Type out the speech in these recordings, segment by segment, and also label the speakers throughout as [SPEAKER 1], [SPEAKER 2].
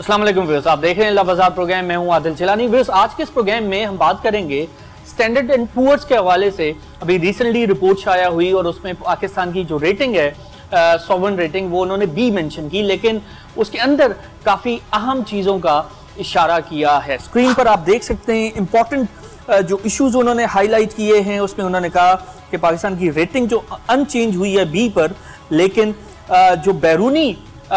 [SPEAKER 1] अस्सलाम वालेकुम व्यूअर्स, आप देख रहे हैं बाजार प्रोग्राम। मैं हूं आदिल चिलानी। व्यूअर्स, आज के इस प्रोग्राम में हम बात करेंगे स्टैंडर्ड एंड पुअर्स के हवाले से। अभी रिसेंटली रिपोर्ट शाया हुई और उसमें पाकिस्तान की जो रेटिंग है, सॉवरेन रेटिंग, वो उन्होंने बी मेंशन की, लेकिन उसके अंदर काफ़ी अहम चीज़ों का इशारा किया है। स्क्रीन पर आप देख सकते हैं इंपॉर्टेंट जो इश्यूज उन्होंने हाईलाइट किए हैं। उसमें उन्होंने कहा कि पाकिस्तान की रेटिंग जो अनचेंज हुई है बी पर, लेकिन जो बैरूनी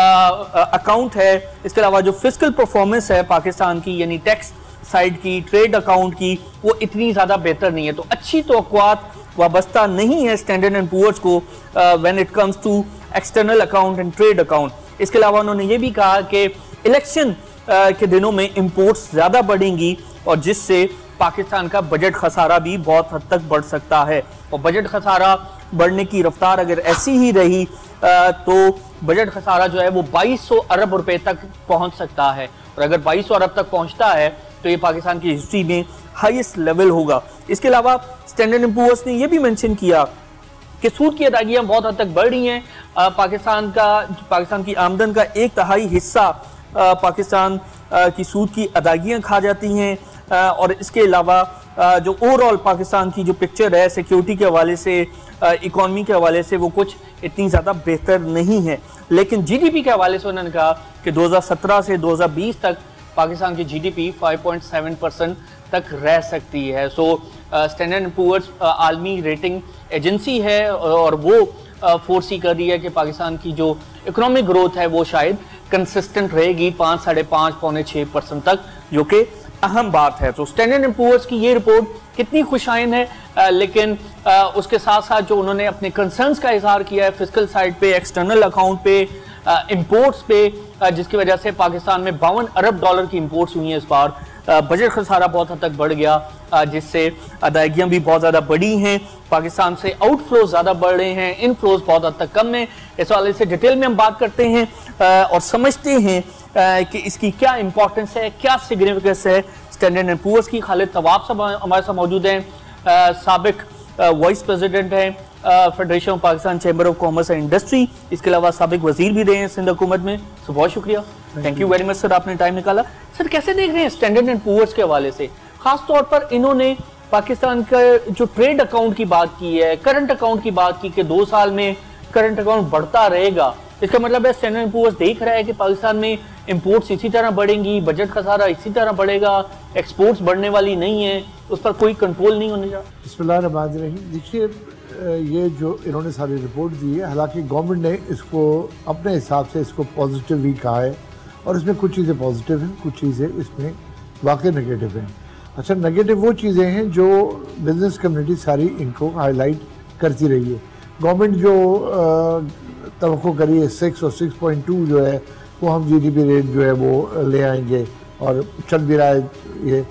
[SPEAKER 1] अकाउंट है, इसके अलावा जो फिस्कल परफॉर्मेंस है पाकिस्तान की, यानी टैक्स साइड की, ट्रेड अकाउंट की, वो इतनी ज़्यादा बेहतर नहीं है। तो अच्छी तवक्कुआत वाबस्ता नहीं है स्टैंडर्ड एंड पुअर्स को when it comes to external account and trade account. इसके अलावा उन्होंने ये भी कहा कि इलेक्शन के दिनों में इंपोर्ट्स ज़्यादा बढ़ेंगी और जिससे पाकिस्तान का बजट खसारा भी बहुत हद तक बढ़ सकता है। और बजट खसारा बढ़ने की रफ्तार अगर ऐसी ही रही तो बजट खसारा जो है वो 2200 अरब रुपए तक पहुंच सकता है। और अगर 2200 अरब तक पहुंचता है तो ये पाकिस्तान की हिस्ट्री में हाईएस्ट लेवल होगा। इसके अलावा स्टैंडर्ड एंड पुअर्स ने यह भी मेंशन किया कि सूद की अदायगियां बहुत हद तक बढ़ रही हैं। पाकिस्तान की आमदन का 1/3 हिस्सा पाकिस्तान की सूद की अदायगियां खा जाती हैं। और इसके अलावा जो ओवरऑल पाकिस्तान की जो पिक्चर है सिक्योरिटी के हवाले से, इकॉनमी के हवाले से, वो कुछ इतनी ज़्यादा बेहतर नहीं है। लेकिन जीडीपी के हवाले से उन्होंने कहा कि 2017 से 2020 तक पाकिस्तान की जीडीपी 5.7% तक रह सकती है। सो स्टैंडर्ड एंड पुअर्स आलमी रेटिंग एजेंसी है और वो फोर्सी कर रही है कि पाकिस्तान की जो इकोनॉमिक ग्रोथ है वो शायद कंसिस्टेंट रहेगी 5, 5.5, पौने 6% तक, जो कि अहम बात है। तो स्टैंडर्ड एंड पुअर्स की ये रिपोर्ट कितनी खुशाइन है, लेकिन उसके साथ साथ जो उन्होंने अपने कंसर्न्स का इजहार किया है फिस्कल साइड पे, एक्सटर्नल अकाउंट पे, इंपोर्ट्स पे, जिसकी वजह से पाकिस्तान में 52 अरब डॉलर की इंपोर्ट्स हुई हैं इस बार। बजट खसारा बहुत हद तक बढ़ गया, जिससे अदायगियां भी बहुत ज़्यादा बढ़ी हैं। पाकिस्तान से आउटफ्लोज ज़्यादा बढ़ रहे हैं, इनफ्लोज बहुत हद तक कम है। इस वाले से डिटेल में हम बात करते हैं और समझते हैं कि इसकी क्या इंपॉर्टेंस है, क्या सिग्निफिकेंस है स्टैंडर्ड एंड पुअर्स की। खालिद तवाब साहब हमारे साथ मौजूद हैं, साबिक वाइस प्रेसिडेंट हैं Federation of Pakistan Chamber of Commerce and Industry. इसके अलावा साबिक वजीर भी रहे हैं सिंध हुकूमत में। तो बहुत शुक्रिया, thank you very much sir, आपने टाइम निकाला। सर, कैसे देख रहे हैं स्टैंडर्ड एंड पुअर्स के हवाले से, खास तौर पर इन्होंने पाकिस्तान का जो ट्रेड अकाउंट की बात की है, करंट अकाउंट की बात की कि 2 साल में करंट अकाउंट बढ़ता रहेगा। इसका मतलब है स्टैंडर्ड एंड पुअर्स देख रहा है कि पाकिस्तान में इंपोर्ट्स इसी तरह बढ़ेंगी, बजट खसारा इसी तरह बढ़ेगा, एक्सपोर्ट्स बढ़ने वाली नहीं है, उस पर कोई कंट्रोल नहीं होने जा।
[SPEAKER 2] बिस्मिल्लाहिर्रहमानिर्रहीम। देखिए, ये जो इन्होंने सारी रिपोर्ट दी है, हालांकि गवर्नमेंट ने इसको अपने हिसाब से इसको पॉजिटिव भी कहा है और इसमें कुछ चीज़ें पॉजिटिव हैं, कुछ चीज़ें इसमें वाकई नेगेटिव हैं। अच्छा, नेगेटिव वो चीज़ें हैं जो बिजनेस कम्युनिटी सारी इनको हाईलाइट करती रही है। गवर्नमेंट जो तवक्को करी है 6 और 6.2 जो है वो हम जीडीपी रेट जो है वो ले आएंगे और चल भी रहा है ये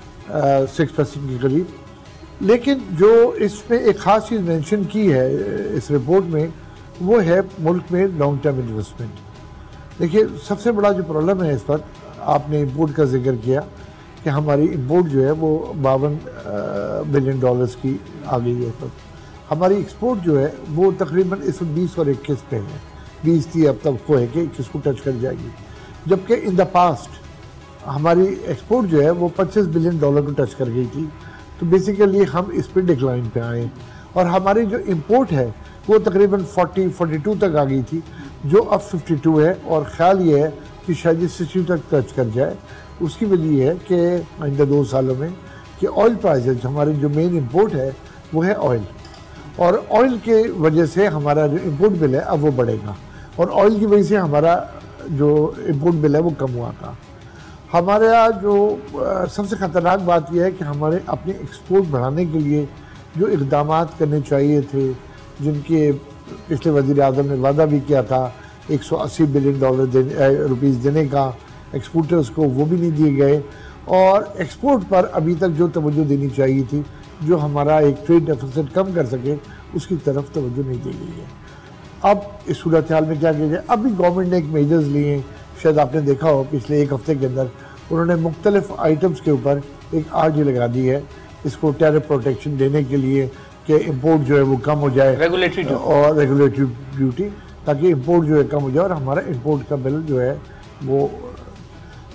[SPEAKER 2] 6% के करीब। लेकिन जो इसमें एक ख़ास चीज़ मेंशन की है इस रिपोर्ट में, वो है मुल्क में लॉन्ग टर्म इन्वेस्टमेंट। देखिए, सबसे बड़ा जो प्रॉब्लम है इस वक्त, आपने इंपोर्ट का जिक्र किया कि हमारी इंपोर्ट जो है वो 52 बिलियन डॉलर्स की आ गई है। तो हमारी एक्सपोर्ट जो है वो तकरीबन इस 20 और 21 पे है, 20 थी, अब तक को है कि 21 को टच कर जाएगी। जबकि इन द पास्ट हमारी एक्सपोर्ट जो है वो 25 बिलियन डॉलर को टच कर गई थी। तो बेसिकली हम इस पर डिक्लाइन पे आए और हमारी जो इंपोर्ट है वो तकरीबन 42 तक आ गई थी, जो अब 52 है और ख्याल ये है कि शायद ये 60 तक टच कर जाए। उसकी वजह ये है कि आइंदा 2 सालों में कि ऑयल प्राइसेज, हमारी जो मेन इंपोर्ट है वो है ऑयल, और ऑयल के वजह से हमारा जो इंपोर्ट बिल है अब वो बढ़ेगा और ऑयल की वजह से हमारा जो इंपोर्ट बिल है वो कम हुआ था। हमारा जो सबसे ख़तरनाक बात यह है कि हमारे अपने एक्सपोर्ट बढ़ाने के लिए जो इक़दाम करने चाहिए थे, जिनके पिछले वज़ीर आज़म ने वादा भी किया था 180 बिलियन रुपीज़ देने का एक्सपोर्टर्स को, वो भी नहीं दिए गए। और एक्सपोर्ट पर अभी तक जो तवज्जो देनी चाहिए थी, जो हमारा एक ट्रेड डेफिसिट कम कर सके, उसकी तरफ तवज्जो नहीं दी गई है। अब इस सूरत हाल में क्या किया जाए? अभी गवर्नमेंट ने एक मेजर्स लिए हैं, शायद आपने देखा हो पिछले 1 हफ्ते के अंदर उन्होंने मुख्तलिफ आइटम्स के ऊपर एक आरजी लगा दी है, इसको टैरिफ प्रोटेक्शन देने के लिए कि इंपोर्ट जो है वो कम हो जाए, रेगुलेटरी ड्यूटी, ताकि इंपोर्ट जो है कम हो जाए और हमारा इंपोर्ट का बिल जो है वो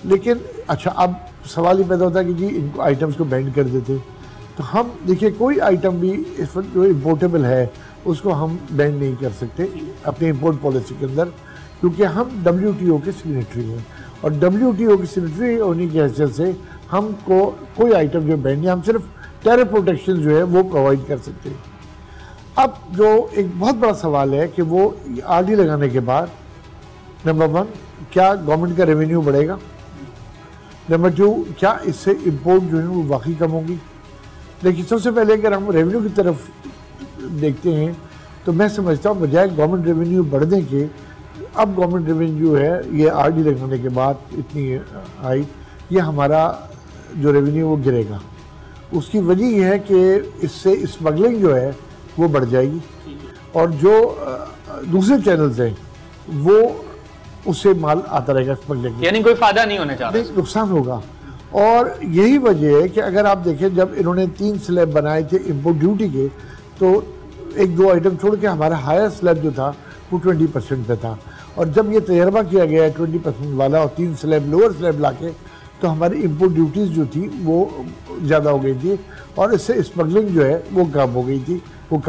[SPEAKER 2] लेकिन अच्छा, अब सवाल ये पैदा होता है कि जी इनको आइटम्स को बैंड कर देते, तो हम देखिए कोई आइटम भी इस वक्त जो इम्पोर्टेबल है उसको हम बैंड नहीं कर सकते अपनी इम्पोर्ट पॉलिसी के अंदर, क्योंकि हम WTO के सिग्नेटरी हैं और WTO की सिग्नेटरी होने की हैसियत से हमको कोई आइटम जो बैंड नहीं, हम सिर्फ टेरिफ प्रोटेक्शन जो है वो प्रोवाइड कर सकते हैं। अब जो एक बहुत बड़ा सवाल है कि वो RD लगाने के बाद नंबर 1 क्या गवर्नमेंट का रेवेन्यू बढ़ेगा, नंबर 2 क्या इससे इंपोर्ट जो है वो वाकई कम होगी। लेकिन सबसे पहले अगर हम रेवेन्यू की तरफ देखते हैं तो मैं समझता हूँ बजाय गवर्नमेंट रेवेन्यू बढ़ने के, अब गवर्नमेंट रेवेन्यू है ये RD लगाने के बाद इतनी आई, ये हमारा जो रेवेन्यू वो गिरेगा। उसकी वजह यह है कि इससे स्मगलिंग जो है वो बढ़ जाएगी और जो दूसरे चैनल्स हैं वो उससे माल आता रहेगा स्मगलिंग,
[SPEAKER 1] यानी कोई फायदा नहीं होने जा रहा,
[SPEAKER 2] नुकसान होगा। और यही वजह है कि अगर आप देखें जब इन्होंने 3 स्लैब बनाए थे इम्पोर्ट ड्यूटी के, तो 1-2 आइटम छोड़ के हमारा हायर स्लैब जो था वो 20% पे था, और जब ये तजर्बा किया गया है 20% वाला और 3 स्लैब लोअर स्लैब लाके, तो हमारी इम्पोर्ट ड्यूटीज़ जो थी वो ज़्यादा हो गई थी और इससे स्मगलिंग जो है वो कम हो गई थी,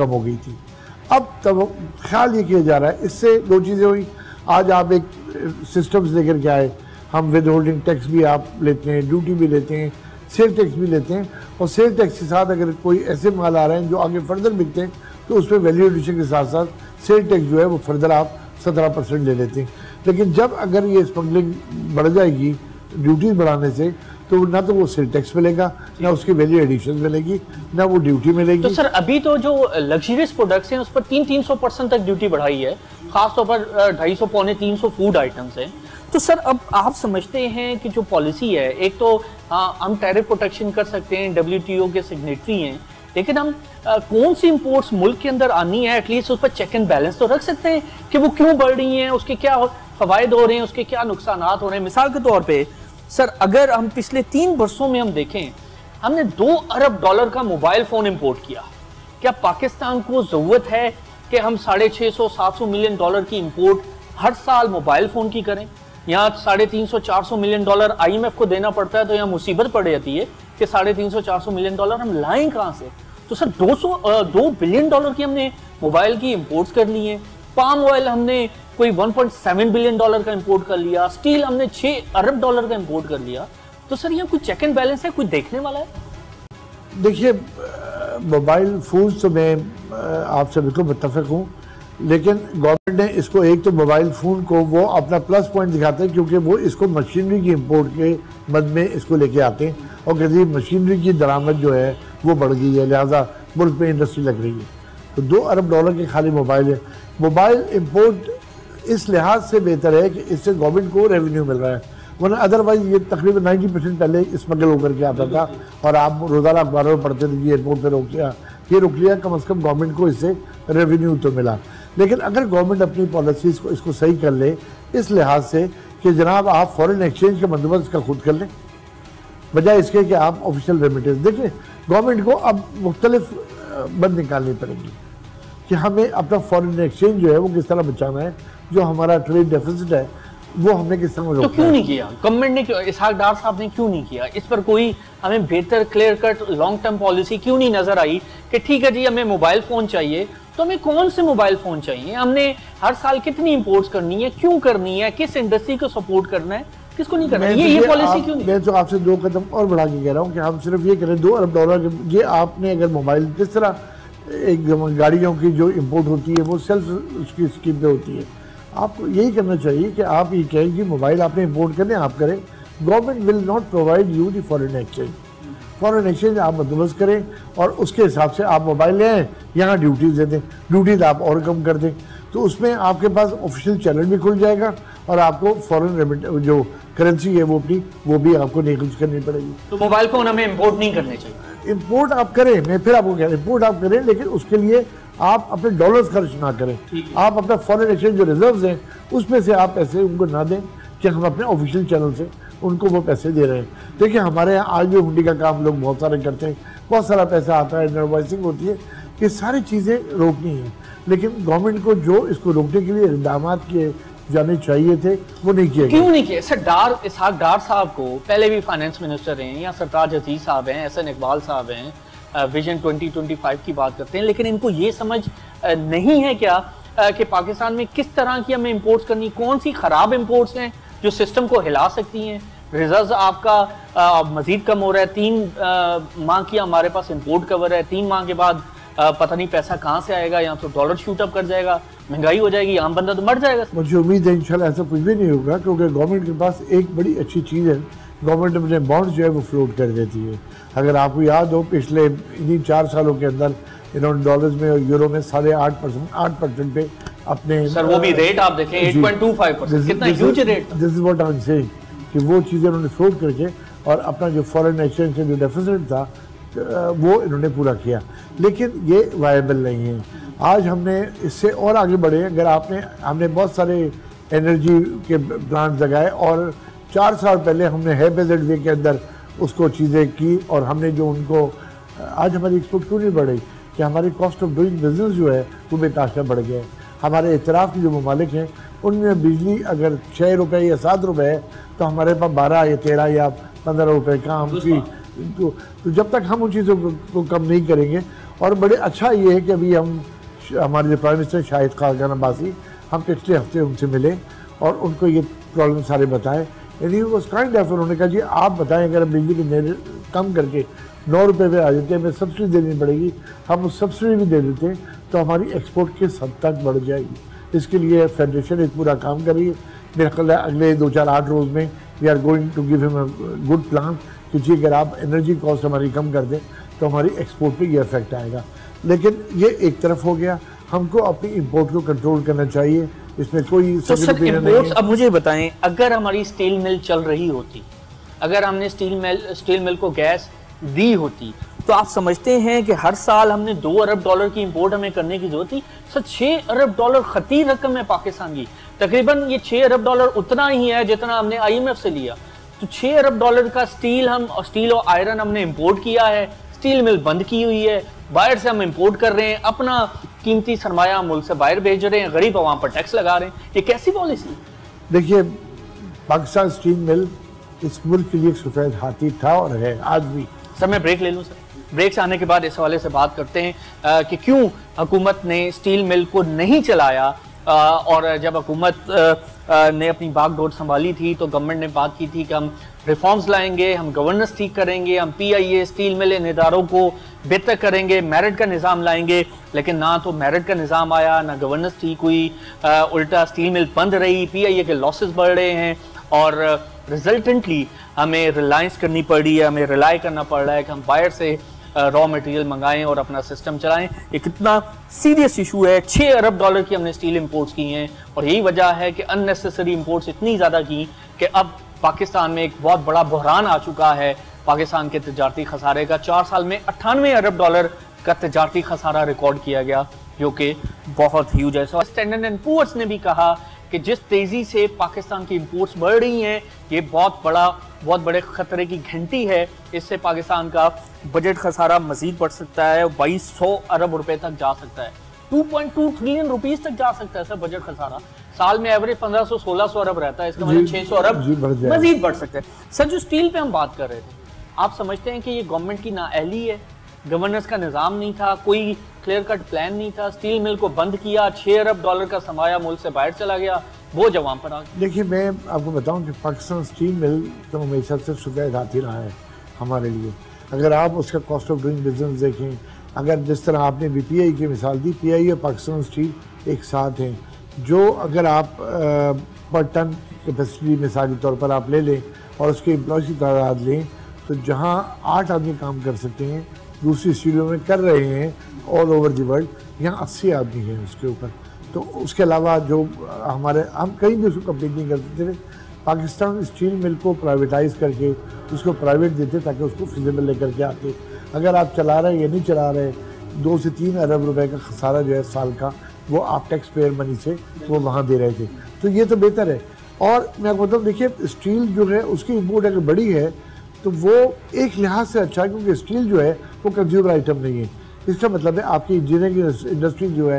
[SPEAKER 2] अब तब ख्याल ये किया जा रहा है, इससे 2 चीज़ें हुई। आज आप एक सिस्टम्स लेकर के आए, हम विद होल्डिंग टैक्स भी आप लेते हैं, ड्यूटी भी लेते हैं, सेल टैक्स भी लेते हैं, और सेल टैक्स के साथ अगर कोई ऐसे माल आ रहे हैं जो आगे फर्दर बिकते हैं तो उसमें वैल्यू एडिशन के साथ साथ सेल टैक्स जो है वो फर्दर आप 17% ले लेते हैं। लेकिन जब अगर ये स्मगलिंग बढ़ जाएगी ड्यूटीज बढ़ाने से, तो ना तो वो सेल टैक्स मिलेगा, ना उसकी वैल्यू एडिशन मिलेगी, ना वो ड्यूटी मिलेगी।
[SPEAKER 1] तो सर अभी तो जो लग्जरियस प्रोडक्ट्स हैं उस पर 300-300% तक ड्यूटी बढ़ाई है, खासतौर पर 250-300 फूड आइटम्स हैं। तो सर अब आप समझते हैं कि जो पॉलिसी है, एक तो हम टैरिफ प्रोटेक्शन कर सकते हैं, WTO के सिग्नेटरी हैं, लेकिन हम कौन सी इंपोर्ट्स मुल्क के अंदर आनी है एटलीस्ट उस पर चेक एंड बैलेंस तो रख सकते हैं कि वो क्यों बढ़ रही हैं, उसके क्या फवायद हो रहे हैं, उसके क्या नुकसान हो रहे हैं। मिसाल के तौर पे सर अगर हम पिछले 3 वर्षों में हम देखें, हमने $2 अरब का मोबाइल फोन इंपोर्ट किया। क्या पाकिस्तान को जरूरत है कि हम $650-700 मिलियन की इंपोर्ट हर साल मोबाइल फोन की करें? यहाँ $350-400 मिलियन IMF को देना पड़ता है, तो यहाँ मुसीबत पड़ जाती है कि $350-400 मिलियन हम लाएं कहाँ से? तो सर $2 बिलियन की हमने मोबाइल की इंपोर्ट्स कर ली हैं। पाम ऑयल हमने कोई $1.7 बिलियन का इंपोर्ट कर लिया, स्टील हमने $6 अरब का इंपोर्ट कर लिया। तो सर यहाँ कोई चेक एंड बैलेंस है, कोई देखने वाला है?
[SPEAKER 2] देखिए मोबाइल फोन तो मैं आपसे बिल्कुल मुत्तफिक हूँ, लेकिन गवर्नमेंट ने इसको एक तो मोबाइल फ़ोन को वो अपना प्लस पॉइंट दिखाते हैं क्योंकि वो इसको मशीनरी की इंपोर्ट के मद में इसको लेके आते हैं और कहते मशीनरी की दरामद जो है वो बढ़ गई है, लिहाजा मुल्क में इंडस्ट्री लग रही है। तो $2 अरब के खाली मोबाइल है। मोबाइल इंपोर्ट इस लिहाज से बेहतर है कि इससे गवर्नमेंट को रेवेन्यू मिल रहा है, वरना अदरवाइज ये तकरीबन 90% पहले स्मगल होकर के आता था और आप रोज़ाना अखबारों में पढ़ते थे कि एयरपोर्ट पर रोक लिया, ये रोक लिया, कम अज़ कम गवर्नमेंट को इससे रेवेन्यू तो मिला। लेकिन अगर गवर्नमेंट अपनी पॉलिसीज़ को इसको सही कर ले इस लिहाज से कि जनाब आप फॉरेन एक्सचेंज का बंदोबस्त का खुद कर लें, बजाय इसके कि आप ऑफिशियल रेमिटेंस देखिए, गवर्नमेंट को अब मुख्तलिफ बंद निकालनी पड़ेगी कि हमें अपना फॉरेन एक्सचेंज जो है वो किस तरह बचाना है, जो हमारा ट्रेड डेफिसिट है वो हमने किस तरह
[SPEAKER 1] तो क्यों नहीं किया गवर्नमेंट ने, इसहाक डार साहब ने क्यों नहीं किया? इस पर कोई हमें बेहतर clear cut long term policy क्यों नहीं नजर आई कि ठीक है जी हमें मोबाइल फोन चाहिए, तो हमें कौन से मोबाइल फोन चाहिए, हमने हर साल कितनी इंपोर्ट्स करनी है, क्यों करनी है, किस इंडस्ट्री को सपोर्ट करना है, किसको नहीं करना है, ये पॉलिसी क्यों नहीं?
[SPEAKER 2] मैं तो आपसे 2 कदम और बढ़ा के कह रहा हूँ कि हम सिर्फ ये करें $2 अरब ये आपने अगर मोबाइल जिस तरह एक गाड़ियों की जो इंपोर्ट होती है वो सेल्फ उसकी स्कीम पे होती है, आपको यही करना चाहिए कि आप ये कहें कि मोबाइल आपने इंपोर्ट करने आप करें, government will not provide you the foreign exchange, foreign exchange आप बंदोबस्त करें और उसके हिसाब से आप मोबाइल ले आएँ, यहाँ ड्यूटीज़ दे दें, ड्यूटीज़ आप और कम कर दें, तो उसमें आपके पास ऑफिशियल चैनल भी खुल जाएगा और आपको फॉरेन रेमिट जो करेंसी है वो भी आपको नहीं कुछ करनी पड़ेगी।
[SPEAKER 1] तो मोबाइल फोन हमें इंपोर्ट नहीं करने चाहिए?
[SPEAKER 2] इंपोर्ट आप करें, मैं फिर आपको कह रहा हूँ इंपोर्ट आप करें, लेकिन उसके लिए आप अपने डॉलर्स खर्च ना करें, आप अपना फॉरेन एक्सचेंज जो रिजर्व्स हैं उसमें से आप पैसे उनको ना दें कि हम अपने ऑफिशियल चैनल से उनको वो पैसे दे रहे हैं। देखिए हमारे यहाँ आज भी हुंडी का काम लोग बहुत सारे करते हैं, बहुत सारा पैसा आता है, इनवॉइसिंग होती है, ये सारी चीज़ें रोकनी है, लेकिन गवर्नमेंट को जो इसको रोकने के लिए इकदाम जाने चाहिए थे, वो नहीं किए।
[SPEAKER 1] क्यों नहीं किए? सर इसहाक डार साहब को पहले भी फाइनेंस मिनिस्टर हैं, या सरताज अजीज साहब हैं, एहसन इकबाल साहब हैं, विजन 2025 की बात करते हैं, लेकिन इनको ये समझ नहीं है क्या कि पाकिस्तान में किस तरह की हमें इंपोर्ट्स करनी, कौन सी खराब इंपोर्ट्स हैं जो सिस्टम को हिला सकती हैं। रिजर्व आपका मजीद कम हो रहा है, 3 माह की हमारे पास इंपोर्ट कवर है, 3 माह के बाद पता नहीं पैसा कहाँ से आएगा, या तो डॉलर शूट अप कर जाएगा, महंगाई हो जाएगी, आम बंदा तो मर जाएगा।
[SPEAKER 2] मुझे उम्मीद है इंशाल्लाह ऐसा कुछ भी नहीं होगा, क्योंकि गवर्नमेंट के पास एक बड़ी अच्छी चीज़ है, गवर्नमेंट अपने बॉन्ड्स जो है वो फ्लोट कर देती है। अगर आपको याद हो पिछले इन्हीं 4 सालों के अंदर इन्होंने डॉलर्स में और यूरो में 8.5% पे अपने
[SPEAKER 1] सर वो भी रेट आप देखें 8.25%, कितना huge rate.
[SPEAKER 2] This is what I am saying कि वो चीज़ें उन्होंने फ्लोट करके और अपना जो फॉरेन एक्सचेंज का जो डेफिसिट था वो इन्होंने पूरा किया, लेकिन ये वायबल नहीं है। आज हमने इससे और आगे बढ़े। अगर हमने बहुत सारे एनर्जी के प्लांट लगाए और 4 साल पहले हमने है बजट वे के अंदर उसको चीज़ें की, और हमने जो उनको आज हमारी एक्सपोर्ट क्यों नहीं बढ़ी कि हमारी कॉस्ट ऑफ डूइंग बिजनेस जो है वो बेतहाशा बढ़ गया है। हमारे इतराफ़ के जो ममालिक हैं उनमें बिजली अगर 6 रुपये या 7 रुपये है तो हमारे पास 12 या 13 या 15 रुपये काम की। तो जब तक हम उन चीज़ों को कम नहीं करेंगे, और बड़े अच्छा ये है कि अभी हमारे जो प्राइम मिनिस्टर शाहिद खान अब्बासी, हम पिछले हफ्ते उनसे मिले और उनको ये प्रॉब्लम सारे बताए। यानी उस काइंड ऑफ उन्होंने कहा जी आप बताएं, अगर बिजली के दर कम करके 9 रुपये पे आ जाते हैं, हमें सब्सिडी देनी पड़ेगी, हम उस सब्सिडी भी दे देते हैं तो हमारी एक्सपोर्ट किस हद तक बढ़ जाएगी। इसके लिए फेडरेशन एक पूरा काम कर रही है। मेरा ख्याल है अगले 2-4-8 रोज़ में we are going to give him a good plan कि जी अगर आप एनर्जी कॉस्ट हमारी कम कर दें तो हमारी एक्सपोर्ट पे ये इफेक्ट आएगा। लेकिन ये एक तरफ हो गया, हमको अपनी इंपोर्ट को कंट्रोल करना चाहिए, इसमें कोई
[SPEAKER 1] तो सर इंपोर्ट्स। अब मुझे बताएं, अगर हमारी स्टील मिल चल रही होती, अगर हमने स्टील मिल को गैस दी होती, तो आप समझते हैं कि हर साल हमने 2 अरब डॉलर की इंपोर्ट हमें करने की जरूरत थी। सर 6 अरब डॉलर खती रकम है पाकिस्तान की, तकरीबन ये 6 अरब डॉलर उतना ही है जितना हमने IMF से लिया। तो 6 अरब डॉलर का स्टील और आयरन हमने इंपोर्ट किया है, स्टील मिल बंद की हुई है, बाहर से हम इंपोर्ट कर रहे हैं, अपना कीमती सरमाया मुल्क से बाहर भेज रहे हैं, गरीब अवाम पर टैक्स लगा रहे हैं। ये कैसी पॉलिसी?
[SPEAKER 2] देखिए, पाकिस्तान स्टील मिल इस मुल्क के लिए एक सफेद हाथी था और है आज भी।
[SPEAKER 1] सर मैं ब्रेक ले लूँ सर, ब्रेक से आने के बाद इस हवाले से बात करते हैं कि क्यों हुकूमत ने स्टील मिल को नहीं चलाया। और जब हुकूमत ने अपनी बागडोर संभाली थी तो गवर्नमेंट ने बात की थी कि हम रिफॉर्म्स लाएंगे, हम गवर्नेंस ठीक करेंगे, हम PIA स्टील मिल इन इदारों को बेहतर करेंगे, मेरिट का निज़ाम लाएंगे। लेकिन ना तो मेरिट का निज़ाम आया, ना गवर्नेंस ठीक हुई, उल्टा स्टील मिल बंद रही, PIA के लॉसेस बढ़ रहे हैं और रिजल्टेंटली हमें रिलायंस करनी पड़ी है, हमें रिलाई करना पड़ रहा है कि हम बाहर से रॉ मटेरियल मंगाएं और अपना सिस्टम चलाएं। ये कितना सीरियस इशू है। 6 अरब डॉलर की हमने स्टील इंपोर्ट्स की हैं और यही वजह है कि अननेसेसरी इंपोर्ट्स इतनी ज़्यादा की कि अब पाकिस्तान में एक बहुत बड़ा बहरान आ चुका है। पाकिस्तान के तजारती खसारे का 4 साल में 98 अरब डॉलर का तजारती खसारा रिकॉर्ड किया गया, जो कि बहुत ह्यूज है। स्टैंडर्ड एंड पुअर्स ने भी कहा कि जिस तेज़ी से पाकिस्तान की इंपोर्ट्स बढ़ रही हैं, ये बहुत बड़े खतरे की घंटी है। इससे पाकिस्तान का बजट खसारा मजीद बढ़ सकता है, 2200 अरब रुपए तक जा सकता है, 2.2 ट्रिलियन रुपीस तक जा सकता है सर बजट खसारा। साल में एवरेज 1500-1600 अरब रहता है, इसका मतलब 600 अरब मजीद बढ़ सकता है। सर जो स्टील पे हम बात कर रहे थे, आप समझते हैं कि ये गवर्नमेंट की नाअहली है, गवर्नेंस का निज़ाम नहीं था, कोई क्लियर कट प्लान नहीं था, स्टील मिल को बंद किया, 6 अरब डॉलर का सरमाया मुल्क से बाहर चला गया, वो जवाब पर आ गया।
[SPEAKER 2] देखिए, मैं आपको बताऊं कि पाकिस्तान स्टील मिल तो हमेशा से सफेद हाथी रहा है हमारे लिए। अगर आप उसका कॉस्ट ऑफ डूइंग बिजनेस देखें, अगर जिस तरह आपने PIA की मिसाल दी, PIA और पाकिस्तान स्टील एक साथ हैं, जो अगर आप पर टन कैपेसिटी मिसाल के तौर पर आप ले लें और उसके एम्प्लॉयज़ की तादाद लें, तो जहाँ 8 आदमी काम कर सकते हैं, दूसरी स्टीलों में कर रहे हैं ऑल ओवर दी वर्ल्ड, यहाँ 80 आदमी हैं उसके ऊपर। तो उसके अलावा जो हम कहीं भी उसको कम्पीट नहीं करते थे। पाकिस्तान स्टील मिल को प्राइवेटाइज करके उसको प्राइवेट देते ताकि उसको फिजिबल लेकर के आते। अगर आप चला रहे हैं या नहीं चला रहे, 2 से 3 अरब रुपए का खसारा जो है साल का, वो आप टैक्स पेयर मनी से वो वहाँ दे रहे थे, तो ये तो बेहतर है। और मैं आपको बताऊँ, देखिए स्टील जो है उसकी इम्पोर्ट अगर बड़ी है तो वो एक लिहाज से अच्छा है, क्योंकि स्टील जो है वो कंज्यूमर आइटम नहीं है। इसका मतलब है आपकी इंजीनियरिंग इंडस्ट्री जो है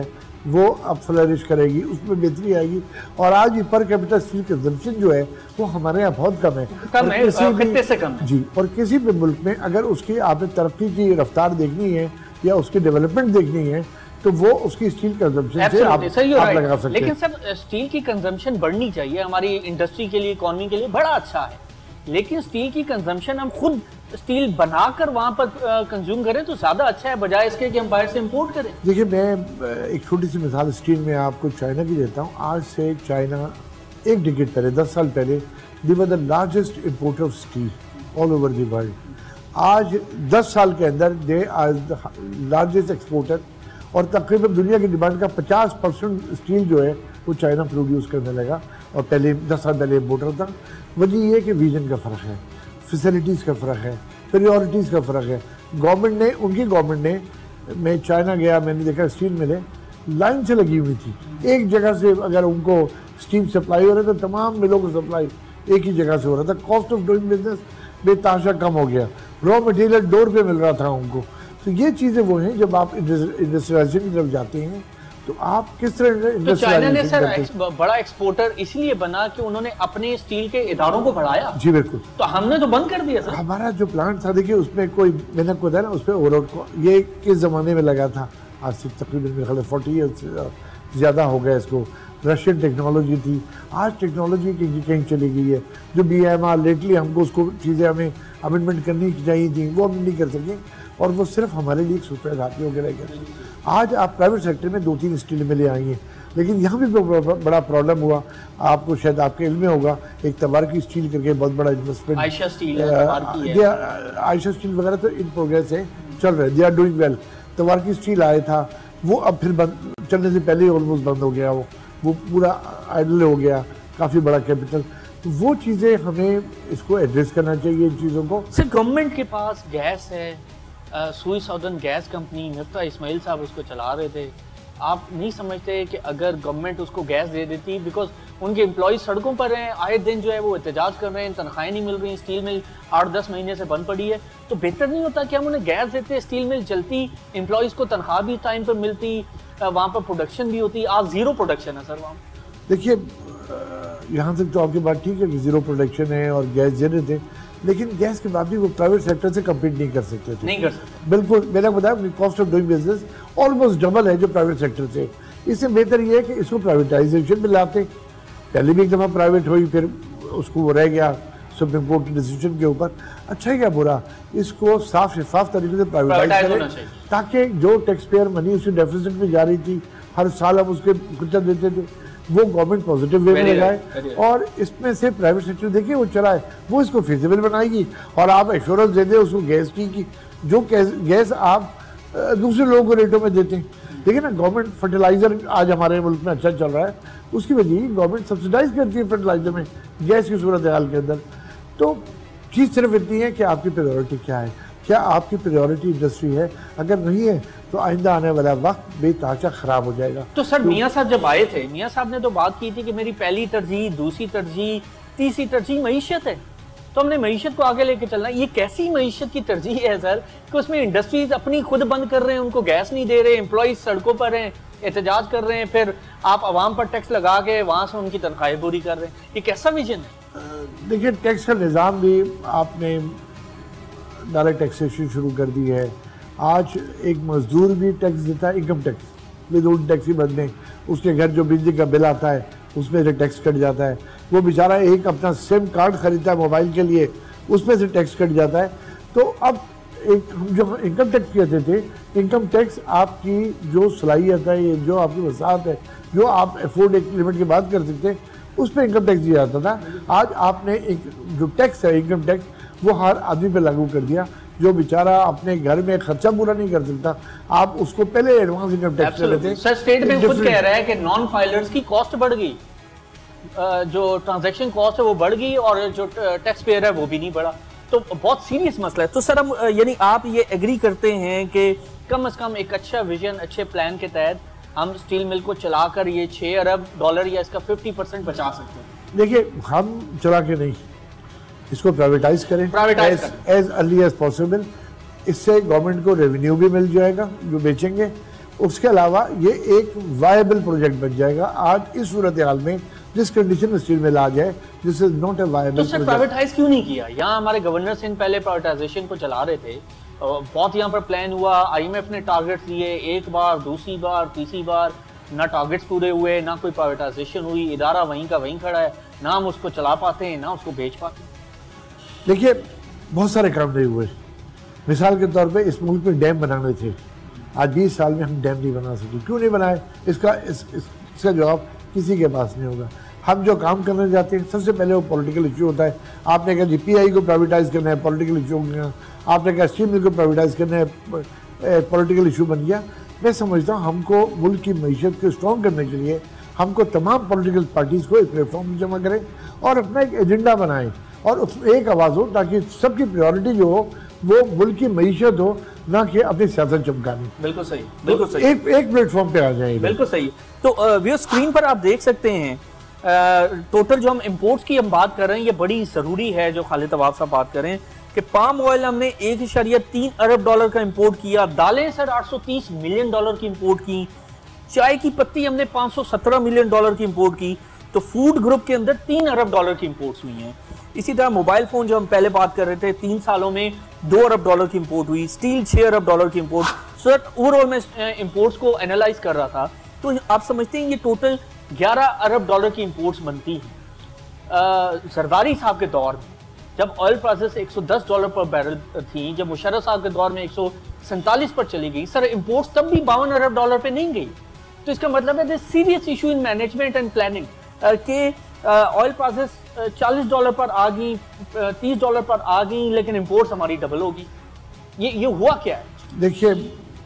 [SPEAKER 2] वो अब फ्लरिश करेगी, उसमें बेहतरी आएगी। और आज भी पर कैपिटल स्टील कंजम्पशन जो है वो हमारे यहाँ बहुत कम है,
[SPEAKER 1] खित्ते से कम है।
[SPEAKER 2] जी। और किसी भी मुल्क में अगर उसकी आपने तरक्की की रफ्तार देखनी है या उसकी डेवलपमेंट देखनी है तो वो उसकी स्टील कंजम्पशन से आप लगा सकते हैं।
[SPEAKER 1] लेकिन सर स्टील की कंजम्पशन बढ़नी चाहिए, हमारी इंडस्ट्री के लिए, इकोनॉमी के लिए बड़ा अच्छा है, लेकिन स्टील की कंजम्पशन हम खुद स्टील बनाकर वहां पर कंज्यूम करें तो ज्यादा अच्छा है, बजाय इसके कि हम बाहर से इंपोर्ट करें।
[SPEAKER 2] देखिए मैं एक छोटी सी मिसाल स्टील में आपको चाइना की देता हूँ। आज से चाइना एक डिकेड पहले, 10 साल पहले, they were the largest importer of steel all over the world. आज 10 साल के अंदर they are the largest exporter, और तकरीबन दुनिया की डिमांड का 50% स्टील जो है वो चाइना प्रोड्यूस करने लगा, और पहले 10 साल पहले इंपोर्टर था। वजह ये कि विजन का फ़र्क है, फैसिलिटीज़ का फ़र्क है, प्रायोरिटीज़ का फ़र्क है। गवर्नमेंट ने, उनकी गवर्नमेंट ने, मैं चाइना गया, मैंने देखा स्टील मिलें लाइन से लगी हुई थी। एक जगह से अगर उनको स्टील सप्लाई हो रहा था, तमाम मिलों को सप्लाई एक ही जगह से हो रहा था। कॉस्ट ऑफ डूइंग बिजनेस बेतहाशा कम हो गया, रॉ मटेरियल डोर पे मिल रहा था उनको। तो ये चीज़ें वो हैं, जब आप इंडस्ट्रियलाइजेशन की तरफ जाते हैं तो आप किस तरह
[SPEAKER 1] तो चाइना ने सर बड़ा एक्सपोर्टर इसलिए बना कि उन्होंने अपने स्टील के इदारों को बढ़ाया।
[SPEAKER 2] जी बिल्कुल।
[SPEAKER 1] तो हमने तो बंद कर दिया सर।
[SPEAKER 2] हमारा जो प्लांट था, देखिए उसमें कोई, मैंने आपको बताया ना, उस पर ओवरआउट को ये किस ज़माने में लगा था, आज से तकरीबन मेरे ख्याल 40 ईयर्स ज़्यादा हो गया इसको। रशियन टेक्नोलॉजी थी, आज टेक्नोलॉजी कहीं चली गई है। जो BMR लेटली हमको उसको चीज़ें हमें अमेंडमेंट करनी चाहिए थी, वो हम नहीं कर सके, और वो सिर्फ हमारे लिए एक सुपर हाथी हो गया रह गया। आज आप प्राइवेट सेक्टर में 2-3 स्टील मिलें आई हैं, लेकिन यहाँ भी बड़ा प्रॉब्लम हुआ। आपको शायद आपके इल्म में होगा, एक तवार की स्टील करके बहुत बड़ा इन्वेस्टमेंट,
[SPEAKER 1] आयशा स्टील
[SPEAKER 2] वगैरह तो इन प्रोग्रेस है, चल रहे, दे आर डूइंग वेल। तवार की स्टील आया था, वो अब फिर बंद, चलने से पहले ही ऑलमोस्ट बंद हो गया, वो पूरा आइडल हो गया, काफ़ी बड़ा कैपिटल। तो वो चीज़ें हमें इसको एड्रेस करना चाहिए, इन चीज़ों को।
[SPEAKER 1] सर गवर्नमेंट के पास गैस है, Sui southern gas company, Miftah Ismail साहब उसको चला रहे थे। आप नहीं समझते कि अगर गवर्नमेंट उसको गैस दे देती, बिकॉज उनके एम्प्लॉयज़ सड़कों पर हैं, आए दिन जो है वो एहतजाज कर रहे हैं, तनख्वाहें नहीं मिल रही, स्टील मिल 8-10 महीने से बंद पड़ी है, तो बेहतर नहीं होता कि हम उन्हें गैस देते, स्टील मिल चलती, एम्प्लॉयज़ को तनख्वाह भी टाइम पर मिलती, वहाँ पर प्रोडक्शन भी होती। आज ज़ीरो प्रोडक्शन है सर वहाँ।
[SPEAKER 2] देखिए यहाँ तक तो आपकी बात ठीक है कि ज़ीरो प्रोडक्शन है और गैस दे रहे थे, लेकिन गैस के बाद भी वो प्राइवेट सेक्टर से कम्पीट नहीं कर सकते थे।
[SPEAKER 1] नहीं कर सकते,
[SPEAKER 2] बिल्कुल। मैंने बताया cost of doing business almost double है जो प्राइवेट सेक्टर से। इससे बेहतर ये है कि इसको प्राइवेटाइजेशन में लाते। पहले भी एक दफ़ा प्राइवेट हुई, फिर उसको वो रह गया सुप्रीम कोर्ट के डिसीजन के ऊपर। अच्छा है क्या बुरा, इसको साफ शफाफ तरीके से प्राइवेटाइज करें, ताकि जो टैक्स पेयर मनी उसकी डेफिसिट में जा रही थी, हर साल हम उसके कुछ देते थे, वो गवर्नमेंट पॉजिटिव वे में लगाए, और इसमें से प्राइवेट सेक्टर देखिए वो चलाए, वो इसको फिजिबल बनाएगी। और आप एश्योरेंस दे दें उसको गैस की जो गैस आप दूसरे लोगों को रेटों में देते हैं। देखिए ना, गवर्नमेंट फर्टिलाइजर आज हमारे मुल्क में अच्छा चल रहा है, उसकी वजह गवर्नमेंट सब्सिडाइज करती है फर्टिलाइजर में गैस की सूरत हाल के अंदर। तो चीज़ सिर्फ इतनी है कि आपकी प्रायोरिटी क्या है, क्या आपकी प्रायोरिटी इंडस्ट्री है। अगर नहीं है तो आइंदा आने वाला वक्त बेतहाशा ख़राब हो जाएगा।
[SPEAKER 1] तो सर मियाँ साहब जब आए थे, मियाँ साहब ने तो बात की थी कि मेरी पहली तरजीह, दूसरी तरजीह, तीसरी तरजीह मईशत है, तो हमने मईशत को आगे लेके चलना। ये कैसी मईशत की तरजीह है सर कि उसमें इंडस्ट्रीज अपनी खुद बंद कर रहे हैं, उनको गैस नहीं दे रहे, एम्प्लॉयज सड़कों पर हैं, एहतजाज कर रहे हैं, फिर आप आवाम पर टैक्स लगा के वहाँ से उनकी तनख्वाहें पूरी कर रहे हैं। ये कैसा विजन है?
[SPEAKER 2] देखिए टैक्स का निज़ाम भी आपने डायरेक्ट टैक्सेशन शुरू कर दी है। आज एक मजदूर भी टैक्स देता है, इनकम टैक्स, विदाउट टैक्स ही बंदे, उसके घर जो बिजली का बिल आता है उसमें से टैक्स कट जाता है। वो बेचारा एक अपना सिम कार्ड खरीदता है मोबाइल के लिए, उसमें से टैक्स कट जाता है। तो अब एक हम जो इनकम टैक्स कहते थे, इनकम टैक्स आपकी जो सलाहियत है, जो आपकी वसात है, जो आप अफोर्ड एक लिमिट के बाद कर सकते हैं, उस पर इनकम टैक्स दिया जाता था। आज आपने एक जो टैक्स है इनकम टैक्स, वो हर आदमी पे लागू कर दिया। जो बेचारा अपने घर में खर्चा पूरा नहीं कर सकता, आप उसको पहले एडवांस इनकम टैक्स दे देते हैं।
[SPEAKER 1] सर स्टेट बैंक खुद कह रहा है कि नॉन फाइलर्स की कॉस्ट बढ़ गई, जो ट्रांजैक्शन कॉस्ट है वो बढ़ गई, और जो टैक्स पेयर है वो भी नहीं बढ़ा। तो बहुत सीरियस मसला है। तो सर हम यानी आप ये एग्री करते हैं कि कम से कम एक अच्छा विजन, अच्छे प्लान के तहत हम स्टील मिल को चलाकर ये $6 अरब या इसका 50% बचा सकते हैं?
[SPEAKER 2] देखिए हम चला के नहीं, इसको प्राइवेटाइज करें एज अर्ली एज पॉसिबल। इससे गवर्नमेंट को रेवेन्यू भी मिल जाएगा जो बेचेंगे, उसके अलावा ये एक वायबल प्रोजेक्ट बन जाएगा। आज इस सूरत हाल में जिस कंडीशन में स्टील मिल आ जाए, this is not a viable.
[SPEAKER 1] तो सर प्राइवेटाइज क्यों नहीं किया? यहाँ हमारे गवर्नर सिंह पहले प्राइवेटाइजेशन को चला रहे थे, बहुत यहाँ पर प्लान हुआ, आईएमएफ ने टारगेट्स लिए, एक बार, दूसरी बार, तीसरी बार, ना टारगेट्स पूरे हुए, ना कोई प्राइवेटाइजेशन हुई, इदारा वहीं का वहीं खड़ा है, ना हम उसको चला पाते हैं, ना उसको भेज पाते हैं।
[SPEAKER 2] देखिए बहुत सारे काम नहीं हुए। मिसाल के तौर पे इस मुल्क में डैम बनाने थे, आज 20 साल में हम डैम नहीं बना सके। क्यों नहीं बनाए? इसका जवाब किसी के पास नहीं होगा। हम जो काम करने जाते हैं सबसे पहले वो पॉलिटिकल इशू होता है। आपने कहा जी पीआई को प्राइवेटाइज करना है, पॉलिटिकल इशू हो गया। आपने कहा स्टील मिल को प्राइवेटाइज करना है, पॉलिटिकल इशू बन गया। मैं समझता हूँ हमको मुल्क की मईशत को स्ट्रॉन्ग करने के लिए हमको तमाम पॉलिटिकल पार्टीज़ को एक प्लेटफॉर्म जमा करें और अपना एक एजेंडा बनाएं और उसमें एक आवाज़ हो, ताकि सबकी प्रायोरिटी जो हो वो मुल्क की मईशत हो, ना कि अपनी सियासत चमकानी।
[SPEAKER 1] बिल्कुल सही, बिल्कुल सही।
[SPEAKER 2] एक प्लेटफॉर्म पे आ जाए।
[SPEAKER 1] बिल्कुल सही। तो वो स्क्रीन पर आप देख सकते हैं टोटल जो हम इंपोर्ट्स की हम बात कर रहे हैं, ये बड़ी ज़रूरी है जो खालिद तवाब साहब बात करें कि पाम ऑयल हमने 1.3 अरब डॉलर का इंपोर्ट किया, दालें सर 830 मिलियन डॉलर की इंपोर्ट की, चाय की पत्ती हमने 517 मिलियन डॉलर की इंपोर्ट की। तो फूड ग्रुप के अंदर 3 अरब डॉलर की इंपोर्ट्स हुई हैं। इसी तरह मोबाइल फोन जो हम पहले बात कर रहे थे, 3 सालों में 2 अरब डॉलर की इंपोर्ट हुई, स्टील 6 अरब डॉलर की इंपोर्ट। सर ओवरऑल मैं इंपोर्ट्स को एनालाइज कर रहा था, तो आप समझते हैं ये टोटल 11 अरब डॉलर की इंपोर्ट्स बनती हैं। जरदारी साहब के दौर में जब ऑयल प्राइसेस 110 डॉलर पर बैरल थी, जब मुशर्रफ साहब के दौर में 147 पर चली गई, सर इंपोर्ट्स तब भी 52 अरब डॉलर पे नहीं गई। तो इसका मतलब है serious issue in management and planning के ऑयल प्राइसेस 40 डॉलर पर आ गई, 30 डॉलर पर आ गई, लेकिन इंपोर्ट्स हमारी डबल होगी। ये हुआ क्या है?
[SPEAKER 2] देखिए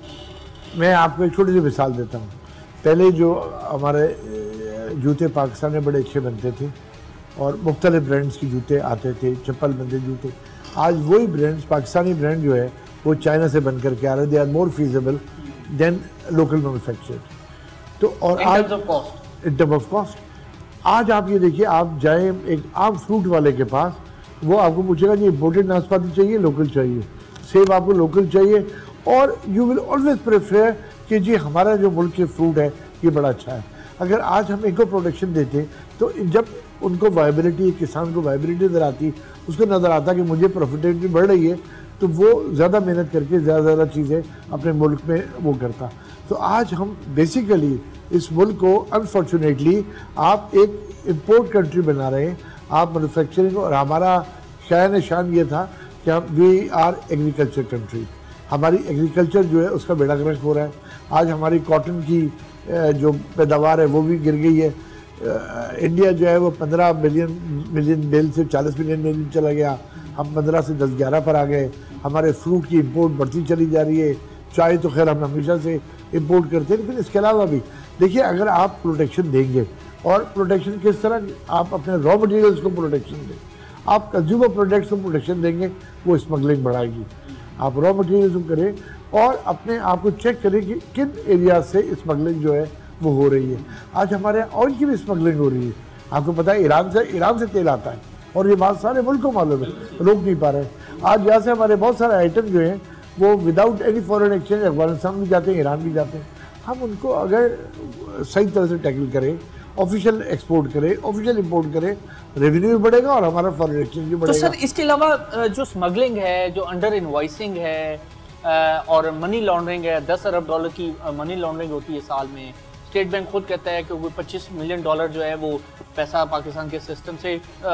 [SPEAKER 2] मैं आपको एक छोटी सी मिसाल देता हूँ। पहले जो हमारे जूते पाकिस्तान में बड़े अच्छे बनते थे और मुख्तलिफ ब्रांड्स के जूते आते थे, चप्पल बनते जूते। आज वही ब्रांड्स, पाकिस्तानी ब्रांड जो है वो चाइना से बन करके आ रहे, they are more feasible than local manufactured. तो और आज इन टर्म्स ऑफ कॉस्ट आज आप ये देखिए, आप जाएं एक आम फ्रूट वाले के पास, वो आपको पूछेगा जी इम्पोर्टेड नाशपाती चाहिए, लोकल चाहिए, सेब आपको लोकल चाहिए, और यू विल ऑलवेज प्रेफर कि जी हमारा जो मुल्क के फ्रूट है ये बड़ा अच्छा है। अगर आज हम इनको प्रोटेक्शन देते तो जब उनको वायबिलिटी, किसान को वायबिलिटी नज़र आती, उसको नज़र आता कि मुझे प्रॉफिटेबिलिटी बढ़ रही है, तो वो ज़्यादा मेहनत करके ज़्यादा चीज़ें अपने मुल्क में वो करता। तो आज हम बेसिकली इस मुल्क को अनफॉर्चुनेटली आप एक इम्पोर्ट कंट्री बना रहे हैं, आप मैन्युफैक्चरिंग, और हमारा शान शान ये था कि हम वी आर एग्रीकल्चर कंट्री। हमारी एग्रीकल्चर जो है उसका बेड़ा गर्क हो रहा है। आज हमारी कॉटन की जो पैदावार है वो भी गिर गई है। इंडिया जो है वो 15 मिलियन बेल से 40 मिलियन बेल चला गया, हम 15 से 10-11 पर आ गए। हमारे फ्रूट की इंपोर्ट बढ़ती चली जा रही है। चाय तो खैर हम हमेशा से इंपोर्ट करते हैं, लेकिन इसके अलावा भी देखिए अगर आप प्रोटेक्शन देंगे, और प्रोटेक्शन किस तरह, आप अपने रॉ मटेरियल्स को प्रोटेक्शन दें, आप कंज्यूमर प्रोडक्ट्स को प्रोटेक्शन देंगे, वो स्मगलिंग बढ़ाएगी। आप रॉ मटेरियल्स को करें और अपने आप को चेक करें कि किन एरिया से स्मगलिंग जो है वो हो रही है। आज हमारे ऑयल की भी स्मगलिंग हो रही है। आपको पता है ईरान से तेल आता है, और ये बात सारे मुल्क को मालूम है, रोक नहीं पा रहे। आज यहाँ से हमारे बहुत सारे आइटम जो हैं वो without any foreign exchange Afghanistan भी जाते हैं, ईरान भी जाते हैं। हम उनको अगर सही तरह से टैकल करें, ऑफिशियल एक्सपोर्ट करें, ऑफिशियल इंपोर्ट करें, रेवेन्यू भी बढ़ेगा और हमारा फॉरेन एक्सचेंज भी बढ़ेगा।
[SPEAKER 1] तो सर इसके अलावा जो स्मगलिंग है, जो अंडर इनवॉइसिंग है और मनी लॉन्ड्रिंग है, 10 अरब डॉलर की मनी लॉन्ड्रिंग होती है साल में। स्टेट बैंक खुद कहता है कि वो 25 मिलियन डॉलर जो है वो पैसा पाकिस्तान के सिस्टम से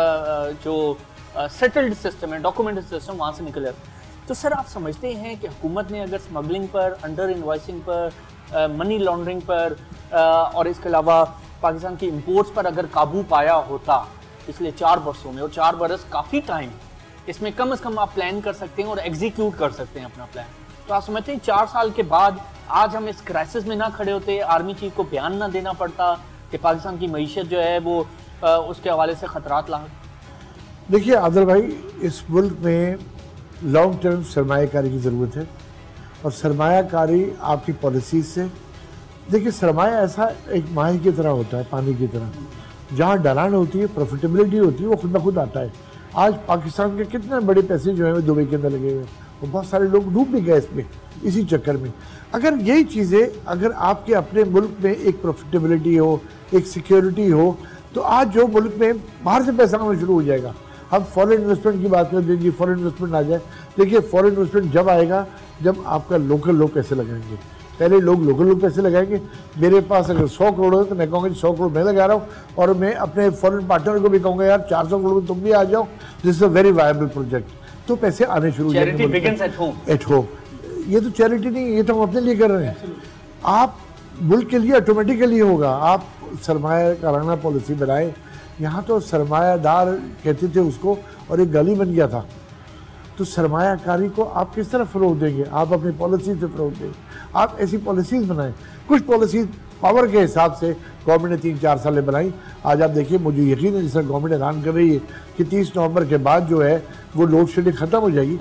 [SPEAKER 1] जो सेटल्ड सिस्टम है, डॉक्यूमेंटेड सिस्टम, वहाँ से निकल जाता है। तो सर आप समझते हैं कि हुकूमत ने अगर स्मगलिंग पर, अंडर इनवॉइसिंग पर, मनी लॉन्ड्रिंग पर और इसके अलावा पाकिस्तान की इंपोर्ट्स पर अगर काबू पाया होता पिछले 4 वर्षों में, और 4 बरस काफ़ी टाइम, इसमें कम से कम आप प्लान कर सकते हैं और एग्जीक्यूट कर सकते हैं अपना प्लान, तो आप समझते हैं 4 साल के बाद आज हम इस क्राइसिस में ना खड़े होते, आर्मी चीफ को बयान ना देना पड़ता कि पाकिस्तान की मईशत जो है वो उसके हवाले से खतरात लाक।
[SPEAKER 2] देखिए आदिल भाई, इस मुल्क में लॉन्ग टर्म सरमायाकारी की ज़रूरत है, और सरमायाकारी आपकी पॉलिसी से, देखिए सरमाया ऐसा एक माही की तरह होता है, पानी की तरह, जहाँ ढलान होती है, प्रॉफिटेबिलिटी होती है, वो खुद ब खुद आता है। आज पाकिस्तान के कितने बड़े पैसे जो हैं वो दुबई के अंदर लगे हुए हैं, और बहुत सारे लोग डूब भी गए इसमें, इसी चक्कर में। अगर यही चीज़ें अगर आपके अपने मुल्क में एक प्रॉफिटेबिलिटी हो, एक सिक्योरिटी हो, तो आज जो मुल्क में बाहर से पैसा आना शुरू हो जाएगा। हम फॉरेन इन्वेस्टमेंट की बात करते हैं जी, फॉरेन इन्वेस्टमेंट आ जाए। देखिए फॉरेन इन्वेस्टमेंट जब आएगा जब आपका लोकल लोग पैसे लगाएंगे। पहले लोकल लोग पैसे लगाएंगे। मेरे पास अगर 100 करोड़ है तो मैं कहूँगा 100 करोड़ मैं लगा रहा हूँ, और मैं अपने फॉरेन पार्टनर को भी कहूँगा यार 400 करोड़ में तुम भी आ जाओ, this is a very viable project. तो पैसे आने शुरू हो जाएंगे एट होम। ये तो चैरिटी नहीं, ये तो हम अपने लिए कर रहे हैं। आप मुल्क के लिए ऑटोमेटिकली होगा। आप सरमायाकाराना पॉलिसी बनाए। यहाँ तो सरमायादार कहते थे उसको, और एक गाली बन गया था। तो सरमायाकारी को आप किस तरह फ़रोग़ देंगे? आप अपनी पॉलिसी से फ़रोग़ देंगे। आप ऐसी पॉलिसीज़ बनाएं। कुछ पॉलिसीज़ पावर के हिसाब से गवर्नमेंट ने 3-4 साल बनाई। आज आप देखिए, मुझे यकीन है जिस तरह गवर्नमेंट ऐलान कर रही है कि 30 नवंबर के बाद जो है वो लोड शेडिंग ख़त्म हो जाएगी।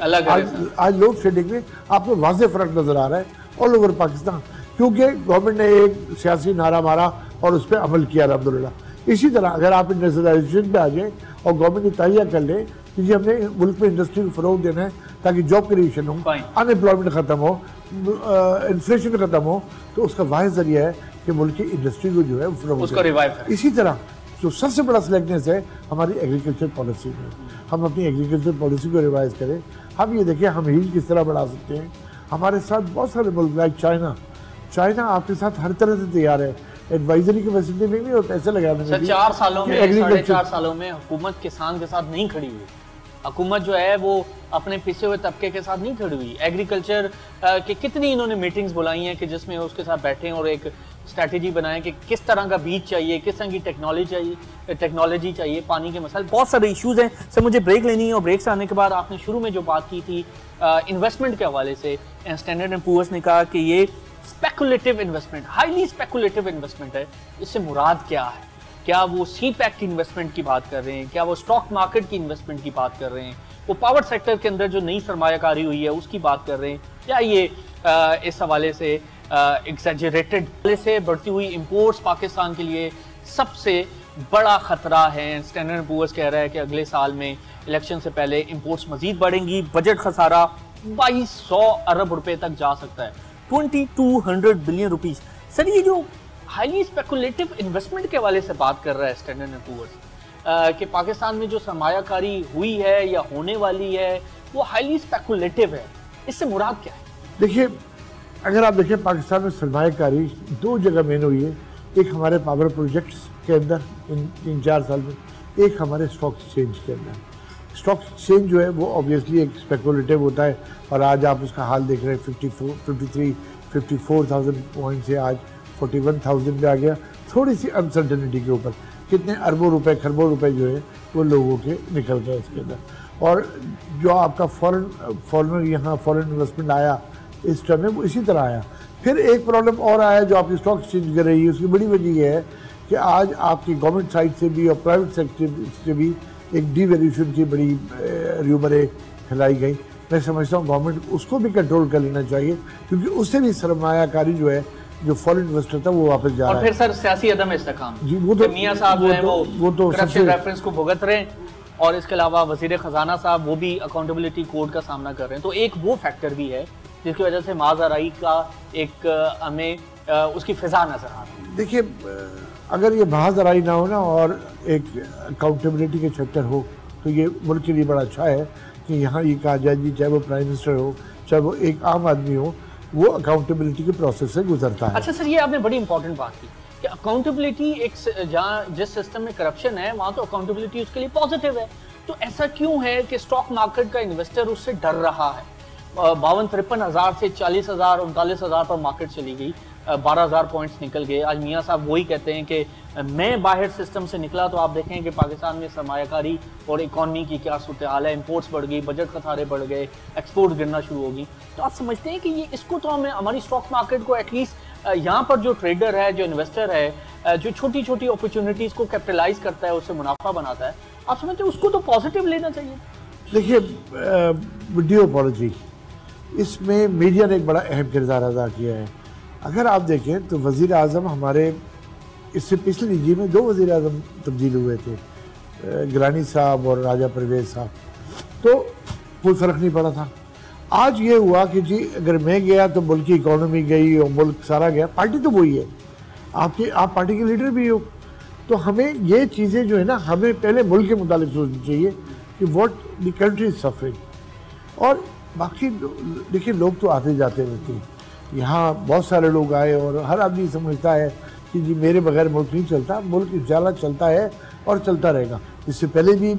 [SPEAKER 2] आज लोड शेडिंग में आपको वाज़ेह फ़र्क नज़र आ रहा है ऑल ओवर पाकिस्तान, क्योंकि गवर्नमेंट ने एक सियासी नारा मारा और उस पर अमल किया अल्हम्दुलिल्लाह। इसी तरह अगर आप इंडस्ट्रियलाइजेशन पे आ जाए और गवर्नमेंट ये तहैया कर ले कि हमने मुल्क में इंडस्ट्री को फ़रोग़ देना है ताकि जॉब क्रिएशन हो, अनएम्प्लॉयमेंट ख़त्म हो, इन्फ्लेशन ख़त्म हो, तो उसका वाहिद ज़रिया है कि मुल्क की इंडस्ट्री को जो है उसको रिवाइव करें। इसी तरह जो सबसे बड़ा सिलेक्टनेस है हमारी एग्रीकल्चर पॉलिसी में, हम अपनी एग्रीकल्चर पॉलिसी को रिवाइज करें। हम ये देखें हम हील किस तरह बढ़ा सकते हैं। हमारे साथ बहुत सारे मुल्क लाइक चाइना आपके साथ हर तरह से तैयार है, एडवाइजरी की फैसिलिटी में भी और पैसे लगाने में भी।
[SPEAKER 1] 4 सालों में 4.5 सालों में हुकूमत किसान के साथ नहीं खड़ी हुई। हुकूमत जो है वो अपने पिछे हुए तबके के साथ नहीं खड़ी हुई। एग्रीकल्चर के कितनी इन्होंने मीटिंग्स बुलाई हैं कि जिसमें उसके साथ बैठे और एक स्ट्रैटेजी बनाएं कि किस तरह का बीज चाहिए, किस तरह की टेक्नोलॉजी चाहिए, पानी के मसाइल, बहुत सारे इश्यूज हैं। सर मुझे ब्रेक लेनी है और ब्रेक से आने के बाद आपने शुरू में जो बात की थी इन्वेस्टमेंट के हवाले से, स्टैंडर्ड एंड पुअर्स ने कहा कि ये speculative investment, highly speculative investment है। इससे मुराद क्या है? क्या वो CPEC की इन्वेस्टमेंट की बात कर रहे हैं? क्या वो स्टॉक मार्केट की इन्वेस्टमेंट की बात कर रहे हैं? वो पावर सेक्टर के अंदर जो नई सरमायाकारी हुई है उसकी बात कर रहे हैं? या ये इस हवाले से एग्जैजरेटेड से बढ़ती हुई इंपोर्ट्स पाकिस्तान के लिए सबसे बड़ा खतरा है? स्टैंडर्ड एंड पुअर्स कह रहा है कि अगले साल में इलेक्शन से पहले इंपोर्ट्स मजीद बढ़ेंगी, बजट खसारा 2200 अरब रुपए तक जा सकता है, 2200 बिलियन रुपीस। सर ये जो हाईली स्पेकुलेटिव इन्वेस्टमेंट के हवाले से बात कर रहा है स्टैंडर्ड एंड पुअर्स कि पाकिस्तान में जो सरमायाकारी हुई है या होने वाली है वो हाईली स्पेकुलेटिव है, इससे मुराद क्या है? देखिए
[SPEAKER 2] अगर आप देखें पाकिस्तान में सरमायाकारी 2 जगह मेन हुई है। एक हमारे पावर प्रोजेक्ट्स के अंदर इन 3-4 साल में, एक हमारे स्टॉक एक्सचेंज के अंदर। स्टॉक एक्सचेंज जो है वो ऑब्वियसली एक स्पेकुलेटिव होता है और आज आप उसका हाल देख रहे हैं 54,000 पॉइंट से आज 41,000 पे आ गया। थोड़ी सी अनसर्टेनिटी के ऊपर कितने अरबों रुपए खरबों रुपए जो है वो लोगों के निकल गए इसके अंदर। और जो आपका फॉरेनर यहाँ फॉरेन इन्वेस्टमेंट आया इस टर्म में वो इसी तरह आया। फिर एक प्रॉब्लम और आया जो आपकी स्टॉक एक्सचेंज कर रही है, उसकी बड़ी वजह यह है कि आज आपकी गवर्नमेंट साइड से भी और प्राइवेट सेक्टर से भी एक डीवैल्यूएशन की बड़ी र्यूमरें फैलाई गई। मैं समझता हूँ गवर्नमेंट उसको भी कंट्रोल कर लेना चाहिए, क्योंकि उससे भी सरमायाकारी जो है जो फॉरेन इन्वेस्टर था वो वापस जा रहा है।
[SPEAKER 1] और फिर सर सियासी अदम इस्तेकाम जी, वो तो मियां साहब जो है वो तो करप्शन रेफरेंस को भुगत रहे हैं, और इसके अलावा वजीर खजाना साहब वो भी अकाउंटेबिलिटी कोड का सामना कर रहे हैं। तो एक वो फैक्टर भी है जिसकी वजह से माज़ाराई का एक हमें उसकी फिजा नजर आ रही है।
[SPEAKER 2] देखिए अगर ये माज़ाराई ना हो ना और एक अकाउंटेबिलिटी के चैप्टर हो तो ये मुल्क के लिए बड़ा अच्छा है कि यहाँ ये कहा जाए जी चाहे वो प्राइम मिनिस्टर हो चाहे वो एक आम आदमी हो, वो अकाउंटेबिलिटी के प्रोसेस से गुजरता है।
[SPEAKER 1] अच्छा सर, ये आपने बड़ी इंपॉर्टेंट बात की कि अकाउंटेबिलिटी एक जहाँ जिस सिस्टम में करप्शन है वहाँ तो अकाउंटेबिलिटी उसके लिए पॉजिटिव है। तो ऐसा क्यों है कि स्टॉक मार्केट का इन्वेस्टर उससे डर रहा है? 52-53 हज़ार से 40,000 39,000 पर मार्केट चली गई, 12,000 पॉइंट्स निकल गए। आज मियां साहब वही कहते हैं कि मैं बाहर सिस्टम से निकला तो आप देखें कि पाकिस्तान में सरमायाकारी और इकॉनमी की क्या सूरत हाल है, इंपोर्ट्स बढ़ गई, बजट खसारे बढ़ गए, एक्सपोर्ट गिरना शुरू होगी। तो आप समझते हैं कि ये इसको तो हमें हमारी स्टॉक मार्केट को एटलीस्ट यहाँ पर जो ट्रेडर है, जो इन्वेस्टर है, जो छोटी छोटी अपॉर्चुनिटीज़ को कैपिटलाइज करता है, उससे मुनाफा बनाता है, आप समझते हैं उसको तो पॉजिटिव लेना चाहिए?
[SPEAKER 2] देखिए वीडियो पॉलिसी इसमें मीडिया ने एक बड़ा अहम किरदार अदा किया है। अगर आप देखें तो वज़ीर आज़म हमारे इससे पिछले रिजीम में 2 वज़ीर आज़म तब्दील हुए थे, गिलानी साहब और राजा परवेज़ साहब, तो कोई फ़र्क नहीं पड़ा था। आज ये हुआ कि जी अगर मैं गया तो मुल्क की इकोनॉमी गई और मुल्क सारा गया, पार्टी तो वही है, आप पार्टी के लीडर भी हो। तो हमें ये चीज़ें जो है ना, हमें पहले मुल्क के मुतालिक सोचनी चाहिए कि what the country is suffering. और बाकी देखिए लोग तो आते जाते रहते हैं, यहाँ बहुत सारे लोग आए और हर आदमी समझता है कि जी मेरे बगैर मुल्क नहीं चलता, मुल्क इंशाल्लाह चलता है और चलता रहेगा। इससे पहले भी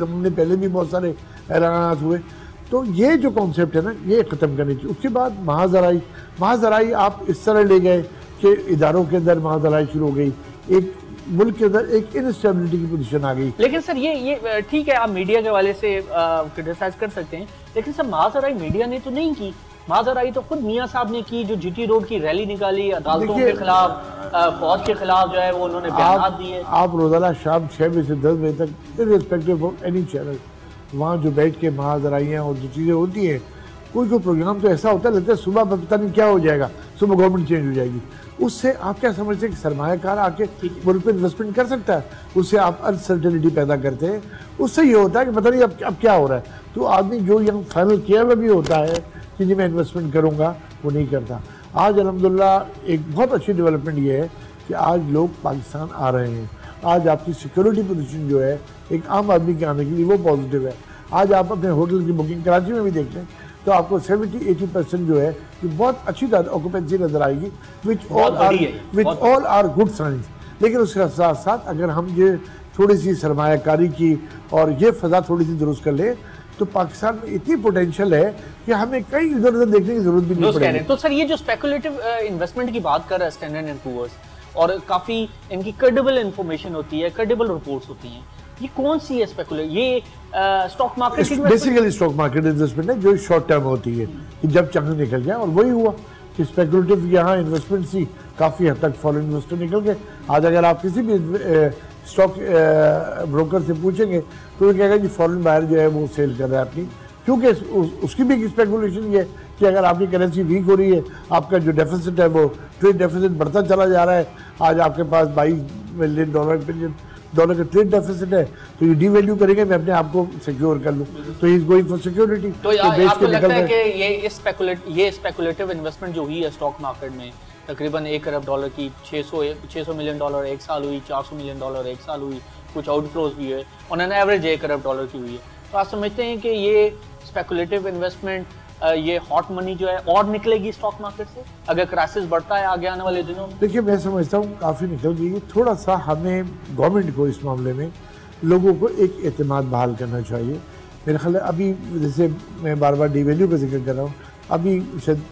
[SPEAKER 2] बहुत सारे ऐलान हुए। तो ये जो कॉन्सेप्ट है ना, ये ख़त्म करनी चाहिए। उसके बाद महाजराई आप इस तरह ले गए कि इदारों के अंदर महाजराई शुरू हो गई, एक मुल्क के अंदर एक इनस्टेबिलिटी की पोजीशन आ गई।
[SPEAKER 1] लेकिन सर ये ठीक है, आप मीडिया के वाले से क्रिटिसाइज कर सकते हैं, लेकिन सर महाजराई मीडिया ने तो नहीं की, महाजराई तो खुद मियां साहब ने की, जो जीटी रोड की रैली निकाली अदालतों के खिलाफ, फौज के खिलाफ जो है वो उन्होंने बयान दिए।
[SPEAKER 2] आप रोजाना शाम 6 बजे से 10 बजे तक इर्रिस्पेक्टिव ऑफ एनी चैनल वहाँ जो बैठ के महाजराइयाँ और जो चीज़ें होती हैं, कोई प्रोग्राम तो ऐसा होता है लगता है सुबह पता नहीं क्या हो जाएगा, सुबह गवर्नमेंट चेंज हो जाएगी। उससे आप क्या समझते हैं कि सरमायाकार आके मुल्क पे इन्वेस्टमेंट कर सकता है? उससे आप अनसर्टेनिटी पैदा करते हैं। उससे ये होता है कि पता नहीं अब क्या हो रहा है। तो आदमी जो यहाँ फाइनल किया हुआ भी होता है कि जी मैं इन्वेस्टमेंट करूँगा, वो नहीं करता। आज अल्हम्दुलिल्लाह एक बहुत अच्छी डेवलपमेंट ये है कि आज लोग पाकिस्तान आ रहे हैं। आज आपकी सिक्योरिटी पोजीशन जो है एक आम आदमी के आने के लिए वो पॉजिटिव है। आज आप अपने होटल की बुकिंग कराची में भी देख लें तो आपको 70-80% जो है कि बहुत अच्छी ऑक्यूपेंसी नजर आएगी, which all are good science. लेकिन उसके साथ साथ अगर हम ये थोड़ी सी सरमायाकारी की और ये फ़ज़ा थोड़ी सी दुरुस्त कर ले तो पाकिस्तान में इतनी पोटेंशियल है कि हमें कहीं इधर उधर देखने की जरूरत भी नहीं पड़ेगी।
[SPEAKER 1] तो सर ये जो स्पेकुलेटिव इन्वेस्टमेंट की बात कर रहा है स्टैंडर्ड एंड पुअर्स, और काफ़ी इनकी क्रेडिबल इंफॉर्मेशन होती है, क्रेडिबल रिपोर्ट्स होती हैं, ये कौन सी है स्पेकुलेटिव? ये stock market
[SPEAKER 2] basically stock market investment है जो शॉर्ट टर्म होती है कि जब चांद निकल जाए। और वही हुआ कि स्पेकुलेटिव यहाँ इन्वेस्टमेंट सी काफ़ी हद तक फॉरेन इन्वेस्टर निकल गए। आज अगर आप किसी भी स्टॉक ब्रोकर से पूछेंगे तो वो कहेगा जी फॉरेन बायर जो है वो सेल कर रहा है अपनी, क्योंकि उसकी भी स्पेकुलेशन ये है कि अगर आपकी करेंसी वीक हो रही है, आपका जो डेफिसिट है वो ट्रेड डेफिसिट बढ़ता चला जा रहा है। आज आपके पास $22 बिलियन का ट्रेड डेफिसिट है, तो ये डीवैल्यू करेंगे, मैं अपने आप को सिक्योर कर लूँ, तो he is going for security.
[SPEAKER 1] तो आपको लगता है कि ये स्पेकुलेटिव इन्वेस्टमेंट जो हुई है स्टॉक मार्केट में, तकरीबन $1 अरब की 600 मिलियन एक साल हुई, 400 मिलियन एक साल हुई, कुछ आउटफ्लोज भी है, ऑन एन एवरेज $1 अरब की हुई है, तो आप समझते हैं कि ये स्पेकुलेटिव इन्वेस्टमेंट, ये हॉट मनी जो है और निकलेगी स्टॉक मार्केट से अगर क्राइसिस बढ़ता है आगे आने वाले दिनों में?
[SPEAKER 2] देखिए मैं समझता हूँ काफ़ी निकल गई। थोड़ा सा हमें गवर्नमेंट को इस मामले में लोगों को एक एतमाद बहाल करना चाहिए। मेरे ख्याल है अभी जैसे मैं बार बार डीवैल्यू का जिक्र कर रहा हूँ, अभी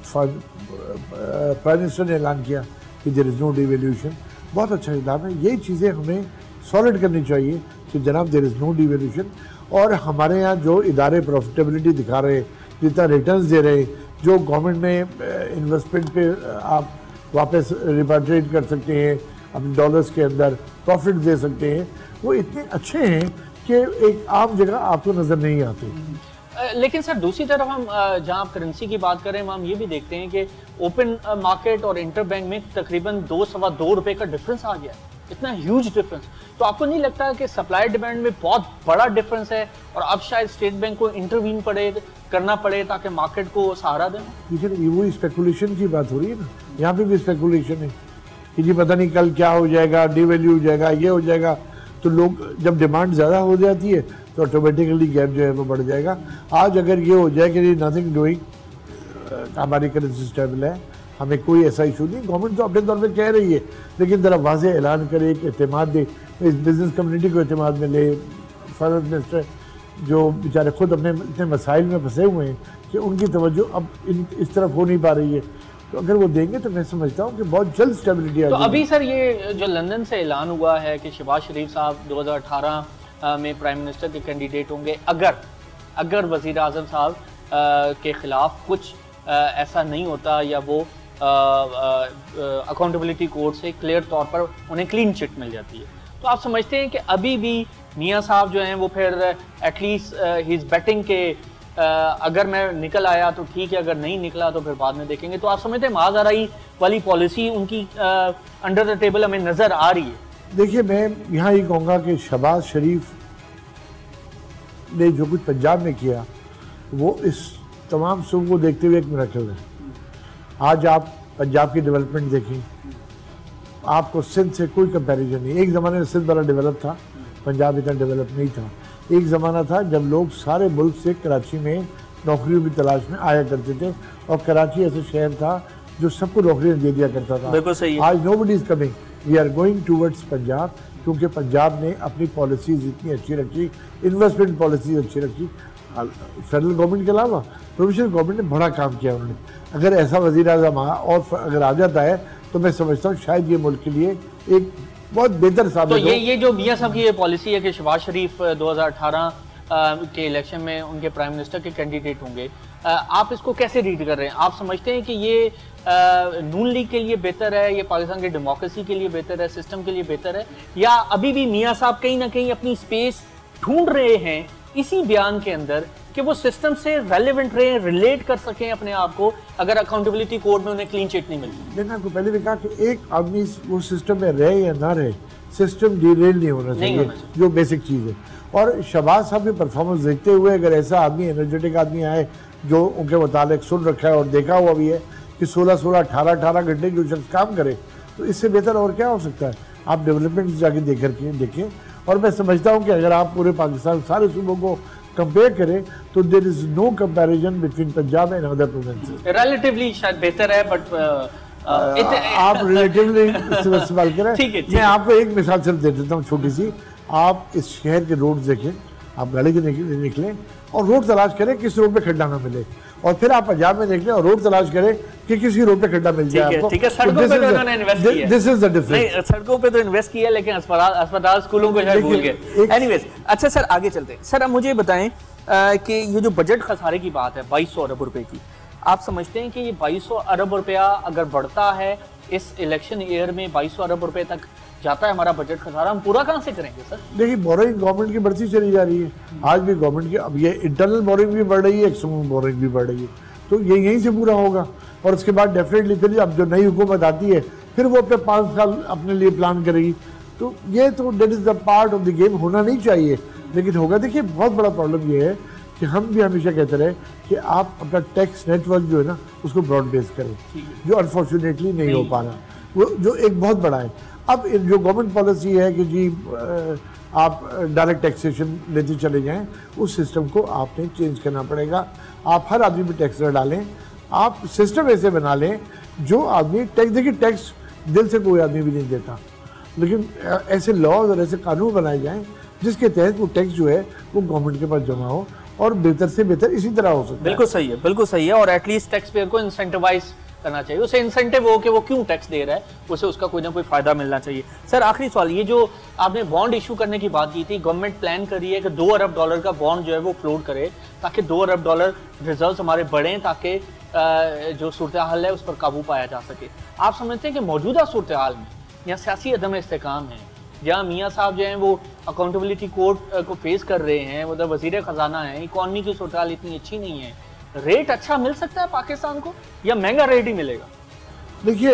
[SPEAKER 2] प्राइम मिनिस्टर ने ऐलान किया कि देयर इज़ नो डिवैल्यूएशन, बहुत अच्छा इकदाम है। यही चीज़ें हमें सॉलिड करनी चाहिए कि जनाब देयर इज़ नो डिवैल्यूएशन। और हमारे यहाँ जो इदारे प्रॉफिटेबिलिटी दिखा रहे हैं, जितना रिटर्न्स दे रहे हैं, जो गवर्नमेंट में इन्वेस्टमेंट पे आप वापस रिपाट्रिएट कर सकते हैं, अपने डॉलर्स के अंदर प्रॉफिट दे सकते हैं, वो इतने अच्छे हैं कि एक आम जगह आपको नज़र नहीं आते।
[SPEAKER 1] लेकिन सर दूसरी तरफ हम जहाँ आप करेंसी की बात करें, हम ये भी देखते हैं कि ओपन मार्केट और इंटर बैंक में तकरीबन $2-2.25 का डिफरेंस आ गया, इतना ह्यूज डिफरेंस। तो आपको नहीं लगता कि सप्लाई डिमांड में बहुत बड़ा डिफरेंस है और अब शायद स्टेट बैंक को इंटरवीन करना पड़े ताकि मार्केट को सहारा दें?
[SPEAKER 2] देखिए वो स्पेकुलेशन की बात हो रही है ना, यहाँ पे भी स्पेकुलेशन है कि जी पता नहीं कल क्या हो जाएगा, डिवैल्यू हो जाएगा, ये हो जाएगा। तो लोग जब डिमांड ज़्यादा हो जाती है तो ऑटोमेटिकली गैप जो है वो बढ़ जाएगा। आज अगर ये हो जाए कि नथिंग डूइंग, हमारी करेंसी स्टेबल है, हमें कोई ऐसा इशू नहीं, गवर्नमेंट तो अपने तौर पे कह रही है, लेकिन ज़रा वाज़ेह ऐलान करे कि एतमाद दे, इस बिज़नेस कम्युनिटी को एतमाद में ले। फाइनेंस मिनिस्टर जो बेचारे खुद अपने इतने मसाइल में फंसे हुए हैं कि उनकी तवज्जो अब इस तरफ हो नहीं पा रही है, तो अगर वो देंगे तो मैं समझता हूँ कि बहुत जल्द स्टेबिलिटी आ जाएगी।
[SPEAKER 1] तो अभी सर ये जो लंदन से ऐलान हुआ है कि शहबाज शरीफ साहब 2018 में प्राइम मिनिस्टर के कैंडिडेट होंगे, अगर वज़ीर आज़म साहब के ख़िलाफ़ कुछ ऐसा नहीं होता या वो अकाउंटेबिलिटी कोर्ट से क्लियर तौर पर उन्हें क्लीन चिट मिल जाती है, तो आप समझते हैं कि अभी भी मियां साहब जो हैं वो फिर एटलीस्ट ही इज़ बेटिंग के अगर मैं निकल आया तो ठीक है, अगर नहीं निकला तो फिर बाद में देखेंगे? तो आप समझते हैं महाजराई वाली पॉलिसी उनकी अंडर द टेबल हमें नज़र आ रही है?
[SPEAKER 2] देखिए मैं यहाँ ये कहूँगा कि शहबाज शरीफ ने जो कुछ पंजाब में किया वो इस तमाम सूबों को देखते हुए एक मिरेकल है। आज आप पंजाब की डेवलपमेंट देखें, आपको सिंध से कोई कंपैरिजन नहीं। एक ज़माने में सिंध बड़ा डेवलप था, पंजाब इतना डेवलप नहीं था। एक ज़माना था जब लोग सारे मुल्क से कराची में नौकरियों की तलाश में आया करते थे, और कराची ऐसा शहर था जो सबको नौकरियाँ दे दिया करता था।
[SPEAKER 1] बिल्कुल सही है।
[SPEAKER 2] आज nobody is coming, we are going towards Punjab, क्योंकि पंजाब ने अपनी पॉलिसीज इतनी अच्छी रखी, इन्वेस्टमेंट पॉलिसीज अच्छी रखी। फेडरल गवर्नमेंट के अलावा प्रोविंशियल गवर्नमेंट ने बड़ा काम किया उन्होंने। अगर ऐसा वज़ीर आज़म और अगर आ जाता है तो मैं समझता हूँ शायद ये मुल्क के लिए एक बहुत बेहतर साबित
[SPEAKER 1] हो। तो ये जो मियां साहब की ये पॉलिसी है कि शहबाज शरीफ 2018 के इलेक्शन में उनके प्राइम मिनिस्टर के कैंडिडेट होंगे, आप इसको कैसे रीड कर रहे हैं? आप समझते हैं कि ये नून लीग के लिए बेहतर है, ये पाकिस्तान की डेमोक्रेसी के लिए बेहतर है, सिस्टम के लिए बेहतर है, या अभी भी मियां साहब कहीं ना कहीं अपनी स्पेस ढूंढ रहे हैं इसी बयान के अंदर कि वो सिस्टम से रेलेवेंट रहे, रिलेट कर सकें अपने आप को, अगर अकाउंटेबिलिटी कोड में उन्हें क्लीन चिट नहीं मिलती?
[SPEAKER 2] मैंने आपको पहले भी कहा कि एक आदमी वो सिस्टम में रहे या ना रहे, सिस्टम डिरेल नहीं होना चाहिए, जो बेसिक चीज़ है। और शहबाज साहब की परफॉर्मेंस देखते हुए अगर ऐसा आदमी, एनर्जेटिक आदमी आए जो उनके मुताबिक सुन रखा है और देखा हुआ भी है कि 16-16, 18-18 घंटे जो शख्स काम करे, तो इससे बेहतर और क्या हो सकता है? आप डेवलपमेंट जाके देखें। और मैं समझता हूँ कि अगर आप पूरे पाकिस्तान सारे सूबों को कंपेयर करें तो there is no comparison between Punjab and other provinces.
[SPEAKER 1] Relatively शायद बेहतर है, बट
[SPEAKER 2] आप रिलेटिवली इस्तेमाल करें। मैं आपको एक मिसाल सिर्फ दे देता हूँ छोटी सी। आप इस शहर के रोड देखें, आप गाड़ी के निकलें और रोड तलाश करें किस रोड पे खड्डा ना मिले, और फिर आप पंजाब में देख लें और रोड तलाश करें कि किसी रोड पे खड्डा मिल जाए आपको।
[SPEAKER 1] ठीक है, सड़कों पे तो उन्होंने इन्वेस्ट किया है।
[SPEAKER 2] This is the difference.
[SPEAKER 1] नहीं, सड़कों पे तो इन्वेस्ट किया, लेकिन अस्पताल स्कूलों को शायद भूल गए। एनीवेज, अच्छा सर आगे चलते हैं। सर अब मुझे बताएं कि ये जो बजट खसारे की बात है 2200 अरब रुपए की, आप समझते हैं कि ये 2200 अरब रुपया अगर बढ़ता है इस इलेक्शन ईयर में, 2200 अरब रुपए तक जाता है हमारा बजट खसारा, हम पूरा कहां से करेंगे सर?
[SPEAKER 2] देखिए, बोरिंग गवर्नमेंट की बढ़ती चली जा रही है। आज भी गवर्नमेंट की, अब ये इंटरनल बोरिंग भी बढ़ रही है, एक्सटर्नल बोरिंग भी बढ़ रही है, तो ये यहीं से पूरा होगा। और उसके बाद डेफिनेटली फिर अब जो नई हुकूमत आती है फिर वो अपने 5 साल अपने लिए प्लान करेगी। तो ये तो debt is the part of the game, होना नहीं चाहिए लेकिन होगा। देखिए, बहुत बड़ा प्रॉब्लम ये है कि हम भी हमेशा कहते रहे कि आप अपना टैक्स नेटवर्क जो है ना उसको ब्रॉड बेस करें, जो अनफॉर्चुनेटली नहीं हो पा रहा, वो जो एक बहुत बड़ा है। अब जो गवर्नमेंट पॉलिसी है कि जी आप डायरेक्ट टैक्सेशन लेते चले जाएं, उस सिस्टम को आपने चेंज करना पड़ेगा। आप हर आदमी पे टैक्स डालें, आप सिस्टम ऐसे बना लें जो आदमी टैक्स, देखिए टैक्स दिल से कोई आदमी भी नहीं देता, लेकिन ऐसे लॉज और ऐसे कानून बनाए जाएं जिसके तहत वो टैक्स जो है वो गवर्नमेंट के पास जमा हो और बेहतर से बेहतर इसी तरह हो सकता है।
[SPEAKER 1] बिल्कुल सही है, बिल्कुल सही है। और एटलीस्ट टैक्स पेयर को इंसेंटिवाइज करना चाहिए, उसे इंसेंटिव हो कि वो क्यों टैक्स दे रहा है, उसे उसका कोई ना कोई फायदा मिलना चाहिए। सर आखिरी सवाल, ये जो आपने बॉन्ड इशू करने की बात की थी, गवर्नमेंट प्लान कर रही है कि $2 अरब का बॉन्ड जो है वो फ्लोट करे ताकि $2 अरब रिजर्व्स हमारे बढ़ें, ताकि जो सूरत हाल है उस पर काबू पाया जा सके। आप समझते हैं कि मौजूदा सूरत हाल में यहाँ सियासी अदम इस्तेकाम है, जहाँ मियाँ साहब जो हैं वो अकाउंटेबिलिटी कोड को फेस कर रहे हैं, उधर वजीर खजाना है, इकॉनमी की सूरत हाल इतनी अच्छी नहीं है, रेट अच्छा मिल सकता है पाकिस्तान को या महंगा रेट ही मिलेगा?
[SPEAKER 2] देखिए,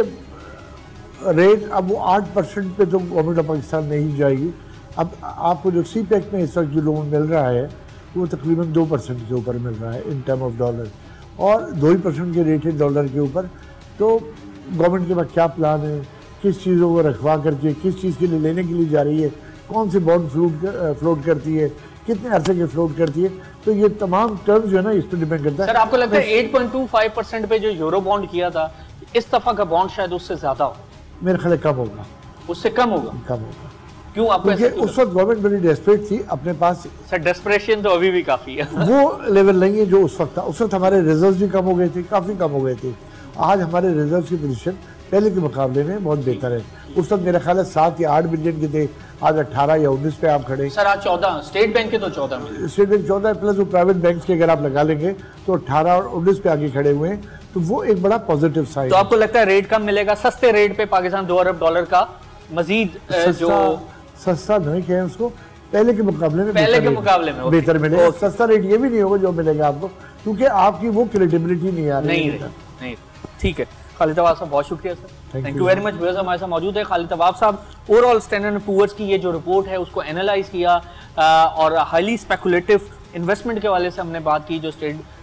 [SPEAKER 2] रेट अब वो 8% पे तो गवर्नमेंट ऑफ पाकिस्तान नहीं जाएगी। अब आपको जो सी पैक में इस वक्त जो लोन मिल रहा है वो तकरीबन 2% के ऊपर मिल रहा है इन टर्म ऑफ डॉलर, और 2% के रेट है डॉलर के ऊपर। तो गवर्नमेंट के पास क्या प्लान है, किस चीज़ों को रखवा करके किस चीज़ के लिए लेने के लिए जा रही है, कौन से बॉन्ड फ्लोट करती है, कितने अरसे के फ्लोट करती है, तो ये तमाम टर्म्स जो है ना इस पर डिपेंड करता है।
[SPEAKER 1] सर आपको लगता है 8.25% पे जो यूरो बॉन्ड किया था, इस दफा का बॉन्ड शायद उससे ज्यादा हो?
[SPEAKER 2] मेरे ख्याल कम होगा,
[SPEAKER 1] उससे कम होगा। क्यों? आपको
[SPEAKER 2] उस वक्त गवर्नमेंट बड़ी डेस्परेट थी अपने पास।
[SPEAKER 1] सर डेस्परेशन तो अभी भी काफी है।
[SPEAKER 2] वो लेवल नहीं है जो उस वक्त था। उस वक्त हमारे रिजर्व भी कम हो गए थे, काफी कम हो गए थे। आज हमारे रिजर्व की पोजीशन पहले के मुकाबले में बहुत बेहतर है। उस वक्त मेरा ख्याल है 7 या 8 बिलियन के थे, आज 18 या 19 पे आप खड़े।
[SPEAKER 1] सर आज 14, स्टेट बैंक के तो 14 में,
[SPEAKER 2] स्टेट बैंक 14 प्लस वो प्राइवेट बैंक के अगर आप लगा लेंगे तो 18 और 19 पे आगे खड़े हुए हैं, तो वो एक बड़ा पॉजिटिव साइन।
[SPEAKER 1] तो आपको लगता है रेट कम मिलेगा, सस्ते रेट पे पाकिस्तान $2 अरब का मजीद जो
[SPEAKER 2] सस्ता नहीं कहें उसको, पहले के मुकाबले में बेहतर मिलेगा। सस्ता रेट ये भी नहीं होगा जो मिलेगा आपको, क्योंकि आपकी वो क्रेडिबिलिटी नहीं आ रही है।
[SPEAKER 1] ठीक है, खालिद तवाब साहब बहुत शुक्रिया sir, thank you very much. Viewers हमारे साथ मौजूद है खालिद तवाब साहब। ओवरऑल स्टैंडर्ड एंड पुअर्स की ये जो रिपोर्ट है उसको एनालाइज किया और हाईली स्पेकुलेटिव इन्वेस्टमेंट के वाले से हमने बात की, जो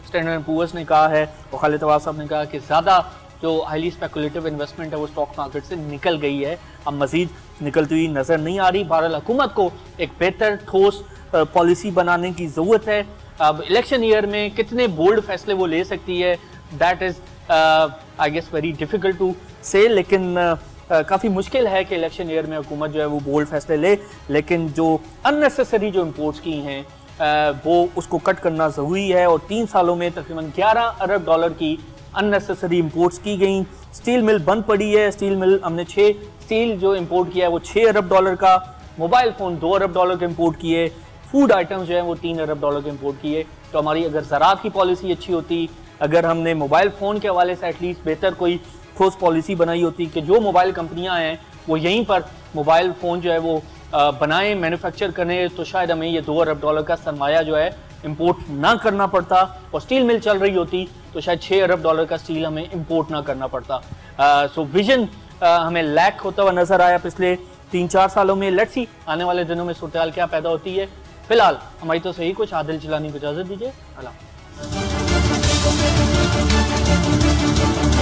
[SPEAKER 1] स्टैंडर्ड एंड पुअर्स ने कहा है और खालिद अब्बास साहब ने कहा कि ज़्यादा जो हाईली स्पेकुलेटिव इन्वेस्टमेंट है वो स्टॉक मार्केट से निकल गई है, अब मजीद निकलती हुई नज़र नहीं आ रही। बहरहाल हुकूमत को एक बेहतर ठोस पॉलिसी बनाने की ज़रूरत है। अब इलेक्शन ईयर में कितने बोल्ड फैसले वो ले सकती है, that is I guess very difficult to say, लेकिन काफ़ी मुश्किल है कि इलेक्शन ईयर में हुकूमत जो है वो बोल्ड फैसले ले। लेकिन जो अननेसेसरी जो इम्पोर्ट्स की हैं वो उसको कट करना ज़रूरी है। और 3 सालों में तकरीबन 11 अरब डॉलर की अननेसेसरी इंपोर्ट्स की गई। स्टील मिल बंद पड़ी है, स्टील मिल हमने 6 स्टील जो इंपोर्ट किया है वो 6 अरब डॉलर का, मोबाइल फ़ोन 2 अरब डॉलर के इंपोर्ट किए, फूड आइटम्स जो है वो 3 अरब डॉलर के इंपोर्ट किए। तो हमारी अगर ज़राअत की पॉलिसी अच्छी होती, अगर हमने मोबाइल फ़ोन के हवाले से एटलीस्ट बेहतर कोई ठोस पॉलिसी बनाई होती कि जो मोबाइल कंपनियाँ हैं वो यहीं पर मोबाइल फ़ोन जो है वो बनाएं, मैन्युफैक्चर करें, तो शायद हमें ये 2 अरब डॉलर का सरमाया जो है इंपोर्ट ना करना पड़ता। और स्टील मिल चल रही होती तो शायद 6 अरब डॉलर का स्टील हमें इंपोर्ट ना करना पड़ता। सो विजन हमें लैक होता हुआ नजर आया पिछले 3-4 सालों में। लेट्स सी आने वाले दिनों में सूरत हाल क्या पैदा होती है। फिलहाल हमारी तो सही कुछ आदिल चिलानी को इजाजत दीजिए। अल्लाह।